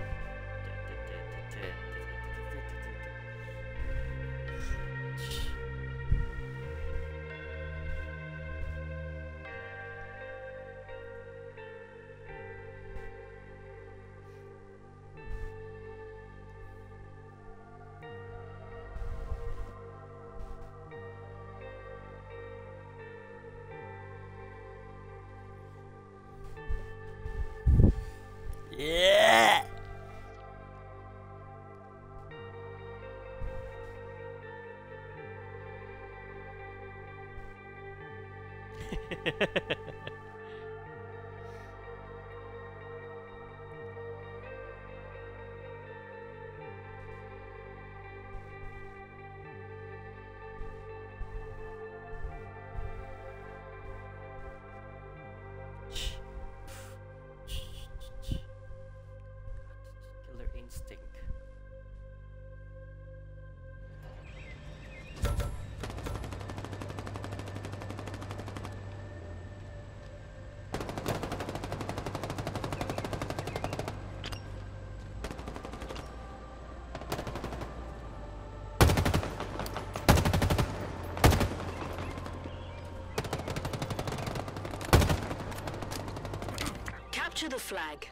Yeah. Killer instinct. Capture the flag.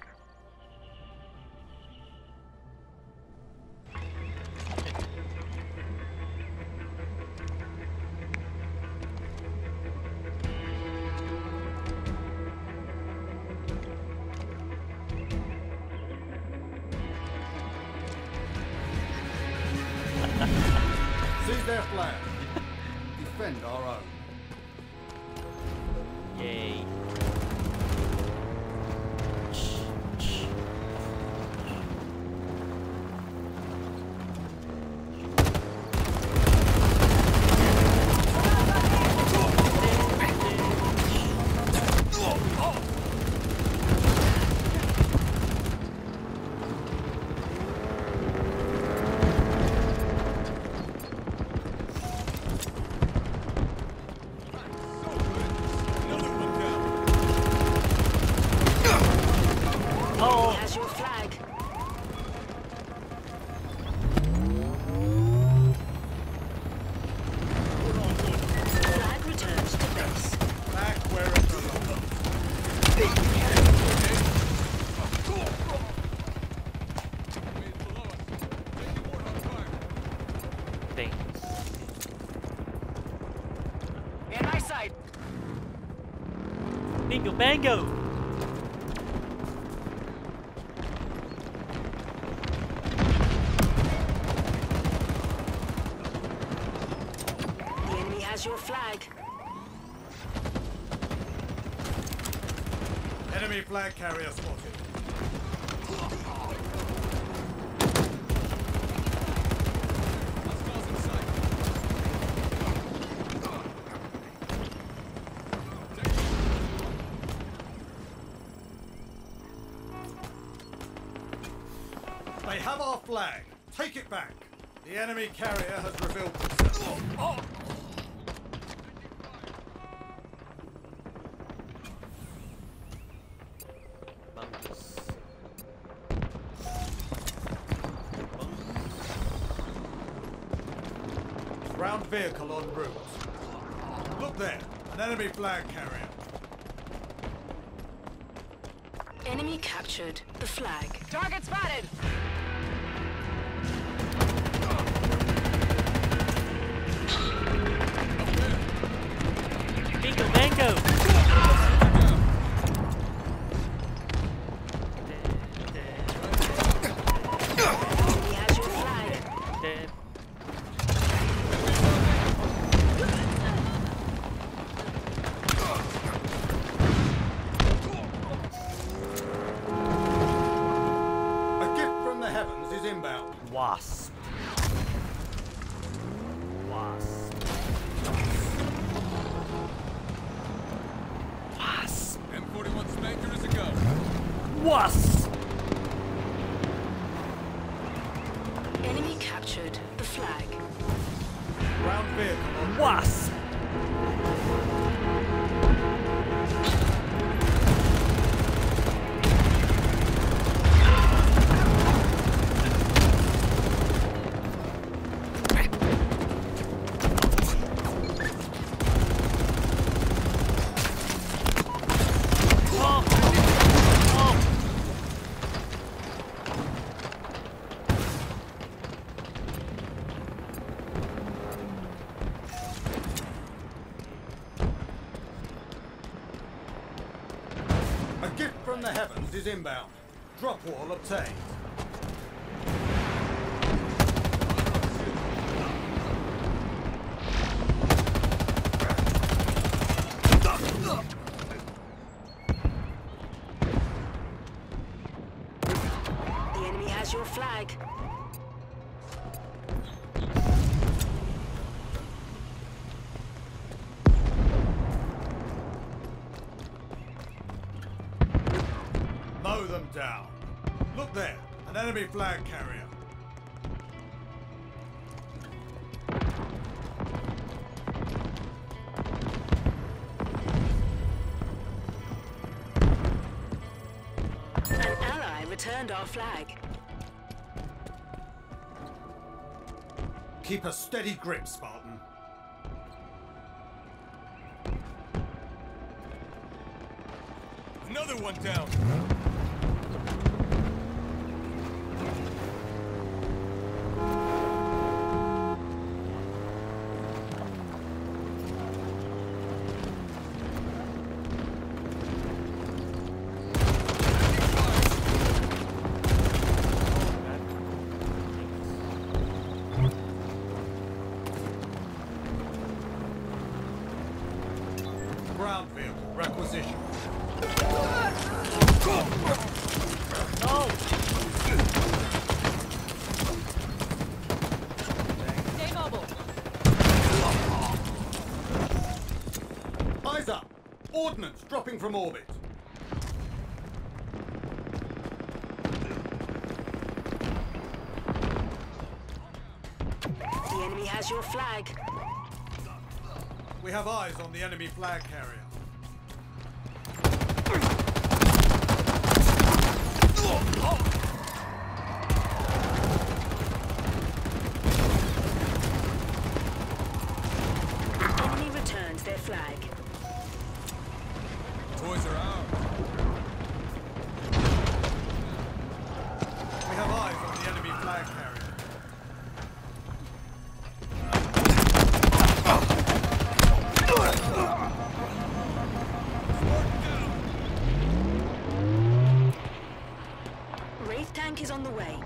Seize their flag. Defend our own. Yay. Another one down. Oh. Has your flag. Flag returns to base. Back where it belongs. Enemies below us. Taking Warthog fire. Thing. In my sight. Bingo bango. The enemy has your flag. Enemy Enemy flag carrier spotted. Hostiles in sight. They have our flag. Take it back. The enemy carrier has revealed themselves. Bungus. Ground vehicle en route. Look there. An enemy flag carrier. Enemy captured the flag. Target spotted. Bingo, bango! Enemy has your flag. Dead. A gift from the heavens is inbound. Wasp. Wasp. Wasp. M forty-one Spanker is a go. Wasp. Enemy captured the flag. Ground vehicle en route. Wasp. Oh. Oh. A gift from the heavens is inbound. Drop wall obtained. The enemy has your flag. Mow them down. Look there. An enemy flag carrier. An ally returned our flag. Keep a steady grip, Spartan. Another one down. Ground vehicle requisition. No! Stay mobile. Eyes up. Ordnance dropping from orbit. The enemy has your flag. We have eyes on the enemy flag carrier. Enemy returns their flag. Toys are out. We have eyes on the enemy flag carrier. Wraith tank is on the way.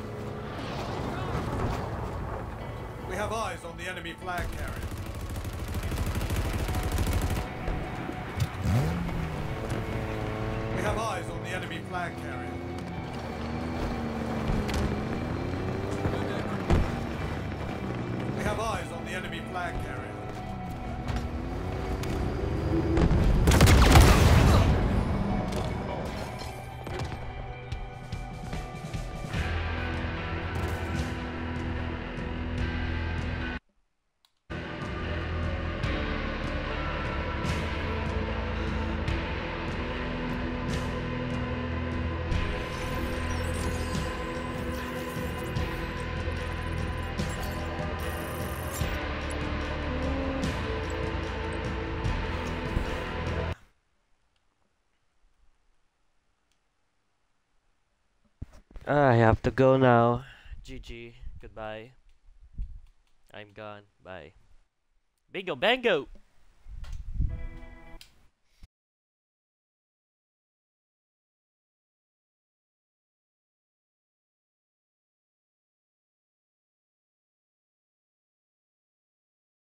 We have eyes on the enemy flag carrier. eyes on the enemy flag carrier. We have eyes on the enemy flag carrier. I have to go now. G G. Goodbye. I'm gone. Bye. Bingo bango!